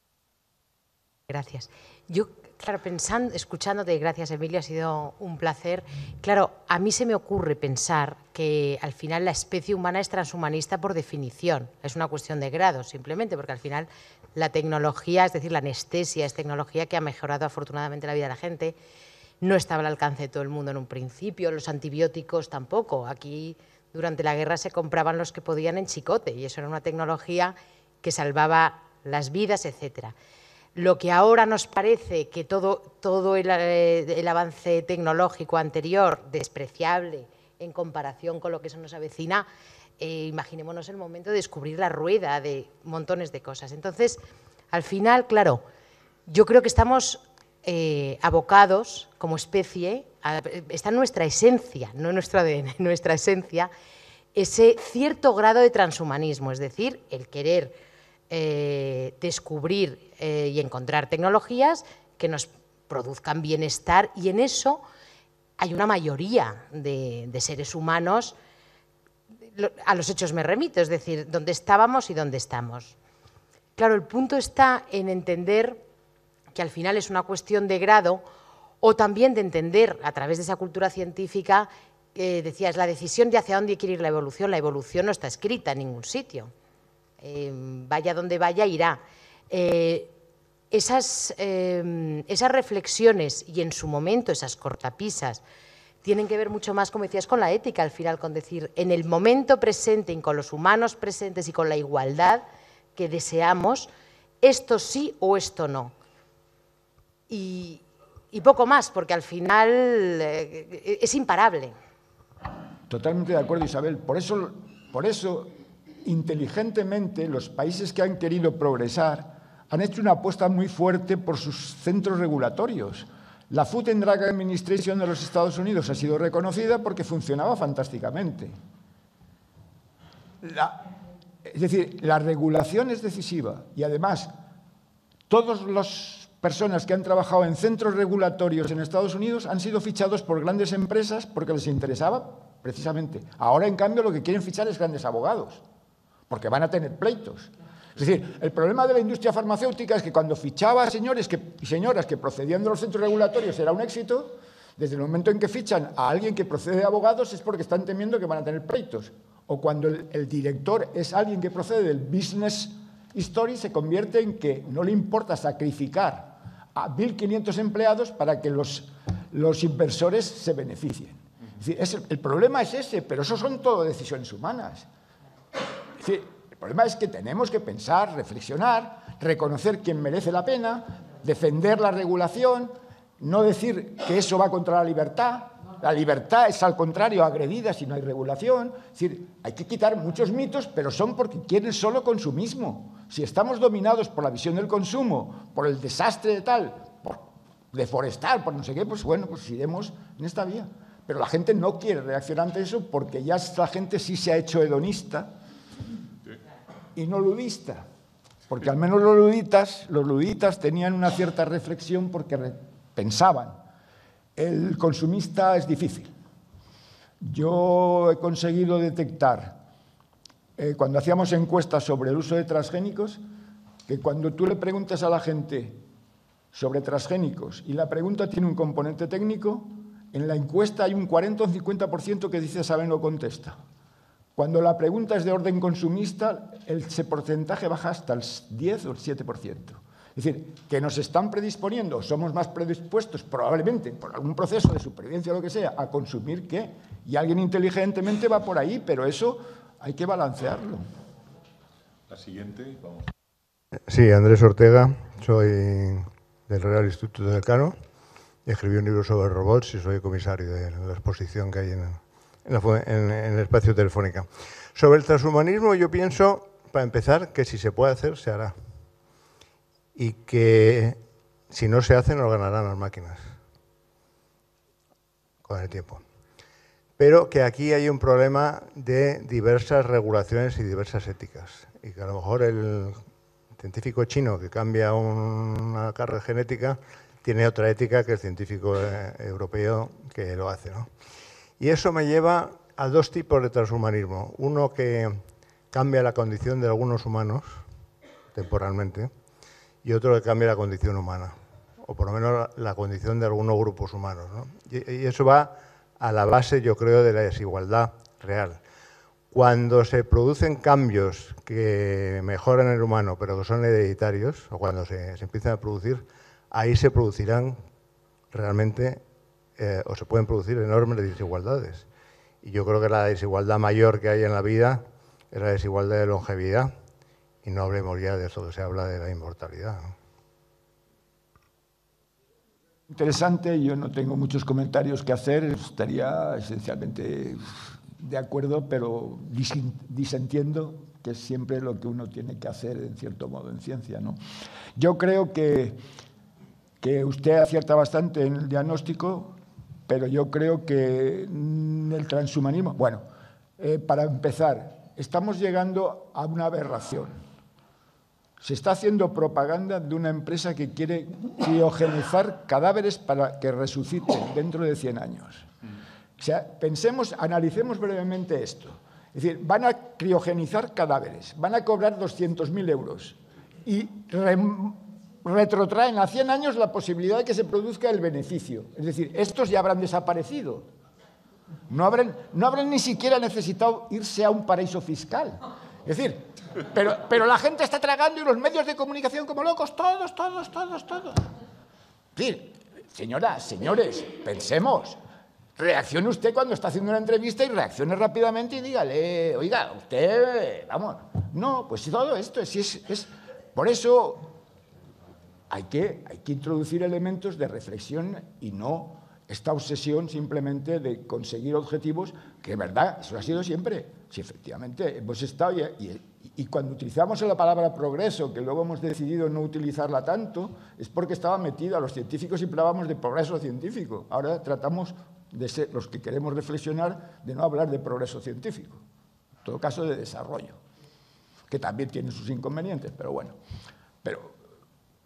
A: Gracias. Yo, claro, pensando, escuchándote, gracias Emilio, ha sido un placer. Claro, a mí se me ocurre pensar que al final la especie humana es transhumanista por definición. Es una cuestión de grados, simplemente, porque al final la tecnología, es decir, la anestesia, es tecnología que ha mejorado afortunadamente la vida de la gente. No estaba al alcance de todo el mundo en un principio, los antibióticos tampoco. Aquí, durante la guerra, se compraban los que podían en chicote y eso era una tecnología que salvaba las vidas, etcétera. Lo que ahora nos parece que todo, todo el, el avance tecnológico anterior, despreciable en comparación con lo que se nos avecina, eh, imaginémonos el momento de descubrir la rueda de montones de cosas. Entonces, al final, claro, yo creo que estamos eh, abocados como especie, a, está en nuestra esencia, no en nuestro A D N, en nuestra esencia, ese cierto grado de transhumanismo, es decir, el querer eh, descubrir eh, y encontrar tecnologías que nos produzcan bienestar, y en eso hay una mayoría de, de seres humanos. A los hechos me remito, es decir, dónde estábamos y dónde estamos. Claro, el punto está en entender que al final es una cuestión de grado, o también de entender a través de esa cultura científica, eh, decías, la decisión de hacia dónde quiere ir la evolución. La evolución no está escrita en ningún sitio. Eh, vaya donde vaya, irá. Eh, esas, eh, esas reflexiones y en su momento esas cortapisas tienen que ver mucho más, como decías, con la ética al final, con decir, en el momento presente y con los humanos presentes y con la igualdad que deseamos, esto sí o esto no. Y, y poco más, porque al final eh, es imparable.
B: Totalmente de acuerdo, Isabel. Por eso, por eso, inteligentemente, los países que han querido progresar han hecho una apuesta muy fuerte por sus centros regulatorios. La Food and Drug Administration de los Estados Unidos ha sido reconocida porque funcionaba fantásticamente. La, es decir, la regulación es decisiva y además Todas las personas que han trabajado en centros regulatorios en Estados Unidos han sido fichados por grandes empresas porque les interesaba precisamente. Ahora, en cambio, lo que quieren fichar es grandes abogados, porque van a tener pleitos. Es decir, el problema de la industria farmacéutica es que cuando fichaba a señores que, y señoras que procedían de los centros regulatorios era un éxito, desde el momento en que fichan a alguien que procede de abogados es porque están temiendo que van a tener pleitos. O cuando el, el director es alguien que procede del business history, se convierte en que no le importa sacrificar a mil quinientos empleados para que los, los inversores se beneficien. Es decir, es el, el problema es ese, pero eso son todo decisiones humanas. Es decir, el problema es que tenemos que pensar, reflexionar, reconocer quién merece la pena, defender la regulación, no decir que eso va contra la libertad. La libertad es, al contrario, agredida si no hay regulación. Es decir, hay que quitar muchos mitos, pero son porque quieren solo consumismo. Si estamos dominados por la visión del consumo, por el desastre de tal, por deforestar, por no sé qué, pues bueno, pues iremos en esta vía. Pero la gente no quiere reaccionar ante eso porque ya la gente sí se ha hecho hedonista y no ludista. Porque al menos los luditas, los luditas tenían una cierta reflexión porque pensaban. El consumista es difícil. Yo he conseguido detectar, eh, cuando hacíamos encuestas sobre el uso de transgénicos, que cuando tú le preguntas a la gente sobre transgénicos y la pregunta tiene un componente técnico, en la encuesta hay un cuarenta o un cincuenta por ciento que dice sabe no contesta. Cuando la pregunta es de orden consumista, ese porcentaje baja hasta el diez o el siete por ciento. Es decir, que nos están predisponiendo, somos más predispuestos probablemente por algún proceso de supervivencia o lo que sea, a consumir qué. Y alguien inteligentemente va por ahí, pero eso hay que balancearlo.
D: La siguiente, vamos.
H: Sí, Andrés Ortega, soy del Real Instituto del Cano, escribí un libro sobre robots y soy comisario de la exposición que hay en, en, la, en, en el espacio Telefónica. Sobre el transhumanismo yo pienso, para empezar, que si se puede hacer, se hará. Y que si no se hace, nos ganarán las máquinas con el tiempo. Pero que aquí hay un problema de diversas regulaciones y diversas éticas. Y que a lo mejor el científico chino que cambia una carga genética tiene otra ética que el científico eh, europeo que lo hace, ¿no? Y eso me lleva a dos tipos de transhumanismo. Uno que cambia la condición de algunos humanos temporalmente, y otro que cambia la condición humana, o por lo menos la, la condición de algunos grupos humanos, ¿no? Y, y eso va a la base, yo creo, de la desigualdad real. Cuando se producen cambios que mejoran el humano, pero que son hereditarios, o cuando se, se empiezan a producir, ahí se producirán realmente, eh, o se pueden producir enormes desigualdades. Y yo creo que la desigualdad mayor que hay en la vida es la desigualdad de longevidad. Y no hablemos ya de eso que se habla de la inmortalidad, ¿no?
B: Interesante, yo no tengo muchos comentarios que hacer, estaría esencialmente de acuerdo, pero disentiendo, que es siempre lo que uno tiene que hacer, en cierto modo, en ciencia, ¿no? Yo creo que, que usted acierta bastante en el diagnóstico, pero yo creo que el transhumanismo... Bueno, eh, para empezar, estamos llegando a una aberración. Se está haciendo propaganda de una empresa que quiere criogenizar cadáveres para que resuciten dentro de cien años. O sea, pensemos, analicemos brevemente esto. Es decir, van a criogenizar cadáveres, van a cobrar doscientos mil euros y re, retrotraen a cien años la posibilidad de que se produzca el beneficio. Es decir, estos ya habrán desaparecido. No habrán, no habrán ni siquiera necesitado irse a un paraíso fiscal. Es decir, pero, pero la gente está tragando y los medios de comunicación como locos, todos, todos, todos, todos. Es decir, señoras, señores, pensemos. Reaccione usted cuando está haciendo una entrevista y reaccione rápidamente y dígale, oiga, usted, vamos. No, pues todo esto, si es, es, por eso hay que, hay que introducir elementos de reflexión y no esta obsesión simplemente de conseguir objetivos, que es verdad, eso ha sido siempre. Si efectivamente hemos estado, y, y, y cuando utilizamos la palabra progreso, que luego hemos decidido no utilizarla tanto, es porque estaba metida, los científicos siempre hablábamos de progreso científico. Ahora tratamos de ser, los que queremos reflexionar, de no hablar de progreso científico, en todo caso de desarrollo, que también tiene sus inconvenientes, pero bueno. Pero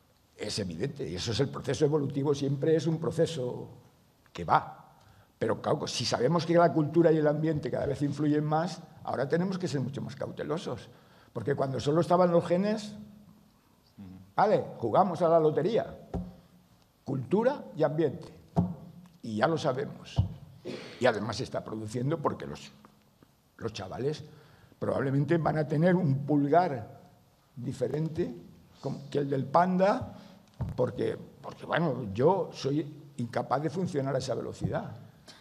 B: es evidente, y eso es el proceso evolutivo, siempre es un proceso que va. Pero claro, si sabemos que la cultura y el ambiente cada vez influyen más, ahora tenemos que ser mucho más cautelosos. Porque cuando solo estaban los genes, vale, jugamos a la lotería. Cultura y ambiente. Y ya lo sabemos. Y además se está produciendo porque los, los chavales probablemente van a tener un pulgar diferente que el del panda, porque, porque bueno, yo soy incapaz de funcionar a esa velocidad.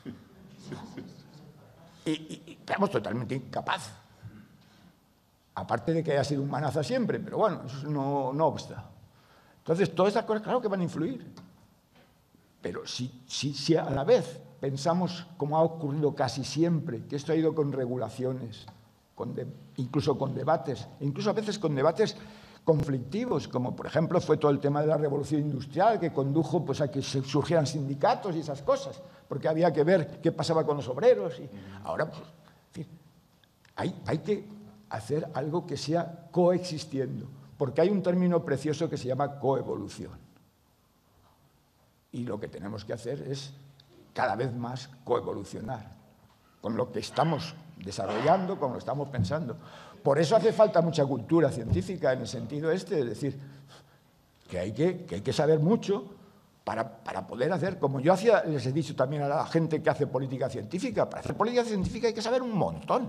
B: Y, y, y estamos totalmente incapaz. Aparte de que haya sido un manaza siempre, pero bueno, eso no, no obsta. Entonces, todas estas cosas, claro que van a influir. Pero si, si, si a la vez pensamos, como ha ocurrido casi siempre, que esto ha ido con regulaciones, con de, incluso con debates, incluso a veces con debates conflictivos, como por ejemplo fue todo el tema de la revolución industrial, que condujo pues, a que se surgieran sindicatos y esas cosas, porque había que ver qué pasaba con los obreros. Y ahora, pues, en fin, hay, hay que hacer algo que sea coexistiendo, porque hay un término precioso que se llama coevolución. Y lo que tenemos que hacer es cada vez más coevolucionar con lo que estamos desarrollando, con lo que estamos pensando. Por eso hace falta mucha cultura científica en el sentido este, es decir, que hay que, que, hay que saber mucho para, para poder hacer, como yo hacía, les he dicho también a la gente que hace política científica, para hacer política científica hay que saber un montón.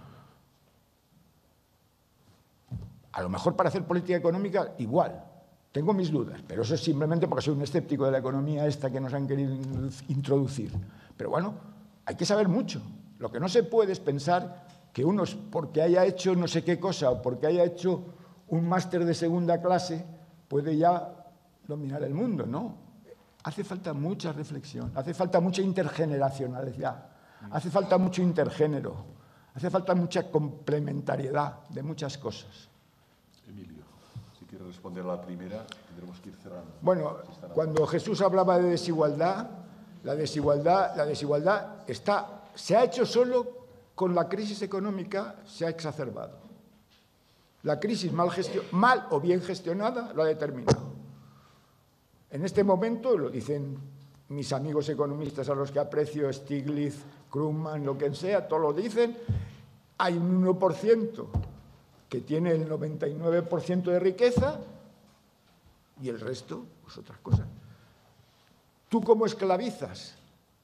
B: A lo mejor para hacer política económica igual, tengo mis dudas, pero eso es simplemente porque soy un escéptico de la economía esta que nos han querido introducir. Pero bueno, hay que saber mucho. Lo que no se puede es pensar que uno, porque haya hecho no sé qué cosa o porque haya hecho un máster de segunda clase, puede ya dominar el mundo, ¿no? Hace falta mucha reflexión, hace falta mucha intergeneracionalidad, hace falta mucho intergénero, hace falta mucha complementariedad de muchas cosas.
D: Emilio, si quieres responder a la primera, tendremos que ir cerrando.
B: Bueno, cuando Jesús hablaba de desigualdad, la desigualdad, la desigualdad está, se ha hecho solo con la crisis económica, se ha exacerbado. La crisis mal, mal o bien gestionada lo ha determinado. En este momento, lo dicen mis amigos economistas a los que aprecio, Stiglitz, Krugman, lo que sea, todos lo dicen, hay un uno por ciento que tiene el noventa y nueve por ciento de riqueza y el resto, pues otras cosas. ¿Tú cómo esclavizas?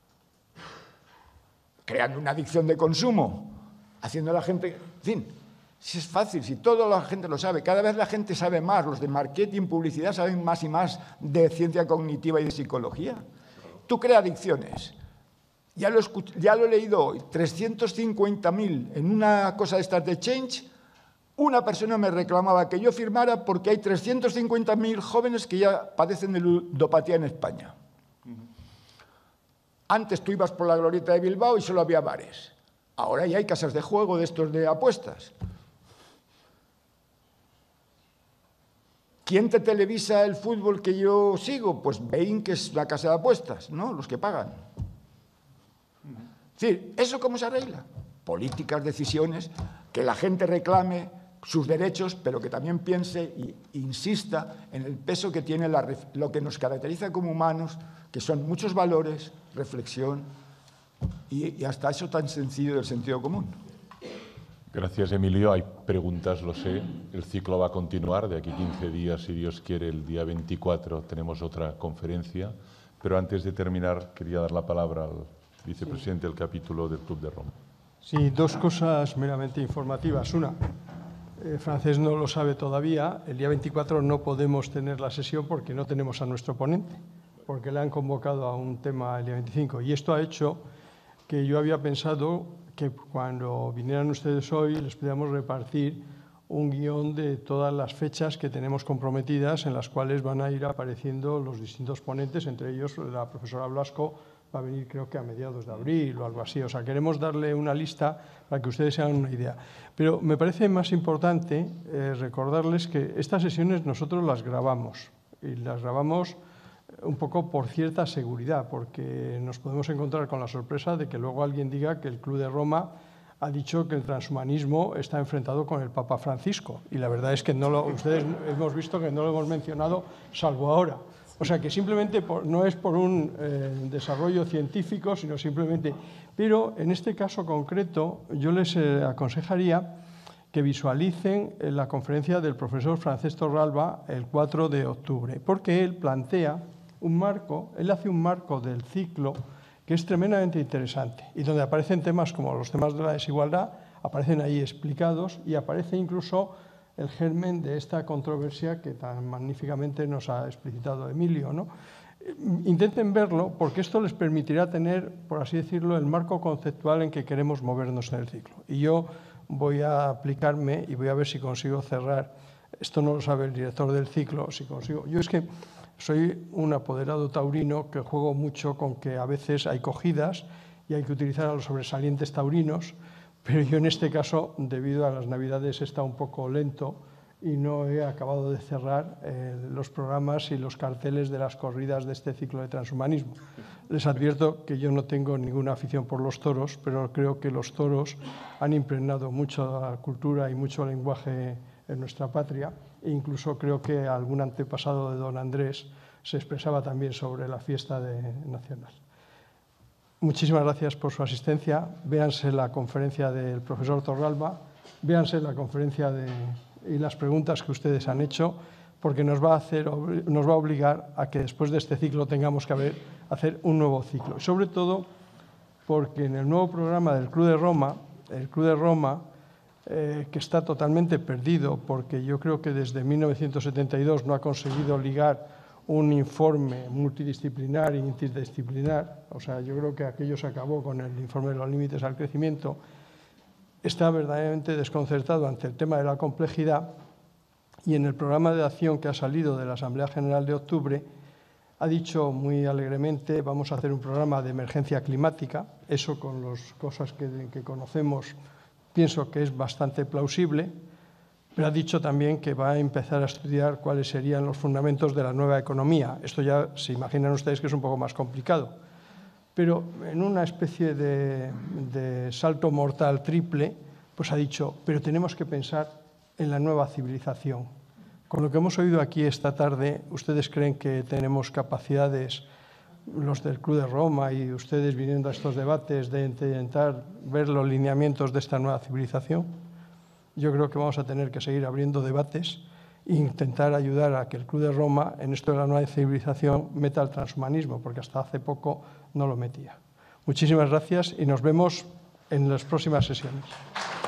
B: Creando una adicción de consumo, haciendo a la gente... En fin, si es fácil, si toda la gente lo sabe, cada vez la gente sabe más, los de marketing, publicidad saben más y más de ciencia cognitiva y de psicología. Tú creas adicciones. Ya lo, ya lo he leído hoy, trescientos cincuenta mil en una cosa de estas de Change. Una persona me reclamaba que yo firmara porque hay trescientos cincuenta mil jóvenes que ya padecen de ludopatía en España. Antes tú ibas por la glorieta de Bilbao y solo había bares. Ahora ya hay casas de juego de estos de apuestas. ¿Quién te televisa el fútbol que yo sigo? Pues Bein, que es la casa de apuestas, ¿no? Los que pagan. Es decir, ¿eso cómo se arregla? Políticas, decisiones, que la gente reclame sus derechos, pero que también piense e insista en el peso que tiene la, lo que nos caracteriza como humanos, que son muchos valores, reflexión y, y hasta eso tan sencillo del sentido común.
D: Gracias, Emilio. Hay preguntas, lo sé. El ciclo va a continuar. De aquí quince días, si Dios quiere, el día veinticuatro tenemos otra conferencia. Pero antes de terminar, quería dar la palabra al vicepresidente del capítulo del Club de Roma.
C: Sí, dos cosas meramente informativas. Una, eh, Francés no lo sabe todavía, el día veinticuatro no podemos tener la sesión porque no tenemos a nuestro ponente, porque le han convocado a un tema el día veinticinco. Y esto ha hecho que yo había pensado que cuando vinieran ustedes hoy les pudiéramos repartir un guión de todas las fechas que tenemos comprometidas en las cuales van a ir apareciendo los distintos ponentes, entre ellos la profesora Blasco va a venir creo que a mediados de abril o algo así. O sea, queremos darle una lista para que ustedes se hagan una idea. Pero me parece más importante eh, recordarles que estas sesiones nosotros las grabamos y las grabamos un poco por cierta seguridad, porque nos podemos encontrar con la sorpresa de que luego alguien diga que el Club de Roma ha dicho que el transhumanismo está enfrentado con el Papa Francisco. Y la verdad es que no lo, ustedes hemos visto que no lo hemos mencionado, salvo ahora. O sea, que simplemente por, no es por un eh, desarrollo científico, sino simplemente... Pero en este caso concreto, yo les eh, aconsejaría que visualicen la conferencia del profesor Francesc Torralba el cuatro de octubre, porque él plantea un marco, él hace un marco del ciclo que es tremendamente interesante y donde aparecen temas como los temas de la desigualdad, aparecen ahí explicados y aparece incluso el germen de esta controversia que tan magníficamente nos ha explicitado Emilio, ¿no? Intenten verlo porque esto les permitirá tener, por así decirlo, el marco conceptual en que queremos movernos en el ciclo. Y yo voy a aplicarme y voy a ver si consigo cerrar, esto no lo sabe el director del ciclo, si consigo. Yo es que soy un apoderado taurino que juego mucho con que a veces hay cogidas y hay que utilizar a los sobresalientes taurinos, pero yo en este caso, debido a las Navidades, he estado un poco lento y no he acabado de cerrar eh, los programas y los carteles de las corridas de este ciclo de transhumanismo. Les advierto que yo no tengo ninguna afición por los toros, pero creo que los toros han impregnado mucho la cultura y mucho lenguaje en nuestra patria, e incluso creo que algún antepasado de don Andrés se expresaba también sobre la fiesta de, nacional. Muchísimas gracias por su asistencia. Véanse la conferencia del profesor Torralba, véanse la conferencia de, y las preguntas que ustedes han hecho, porque nos va a, hacer, nos va a obligar a que después de este ciclo tengamos que haber, hacer un nuevo ciclo. Y sobre todo porque en el nuevo programa del Club de Roma, el Club de Roma, eh, que está totalmente perdido, porque yo creo que desde mil novecientos setenta y dos no ha conseguido ligar un informe multidisciplinar e interdisciplinar, o sea, yo creo que aquello se acabó con el informe de los límites al crecimiento, está verdaderamente desconcertado ante el tema de la complejidad y en el programa de acción que ha salido de la Asamblea General de octubre ha dicho muy alegremente vamos a hacer un programa de emergencia climática, eso con las cosas que, que conocemos pienso que es bastante plausible, pero ha dicho también que va a empezar a estudiar cuáles serían los fundamentos de la nueva economía. Esto ya se imaginan ustedes que es un poco más complicado. Pero en una especie de, de salto mortal triple, pues ha dicho, pero tenemos que pensar en la nueva civilización. Con lo que hemos oído aquí esta tarde, ¿ustedes creen que tenemos capacidades, los del Club de Roma y ustedes viniendo a estos debates, de intentar ver los lineamientos de esta nueva civilización? Yo creo que vamos a tener que seguir abriendo debates e intentar ayudar a que el Club de Roma, en esto de la nueva civilización, meta el transhumanismo, porque hasta hace poco no lo metía. Muchísimas gracias y nos vemos en las próximas sesiones.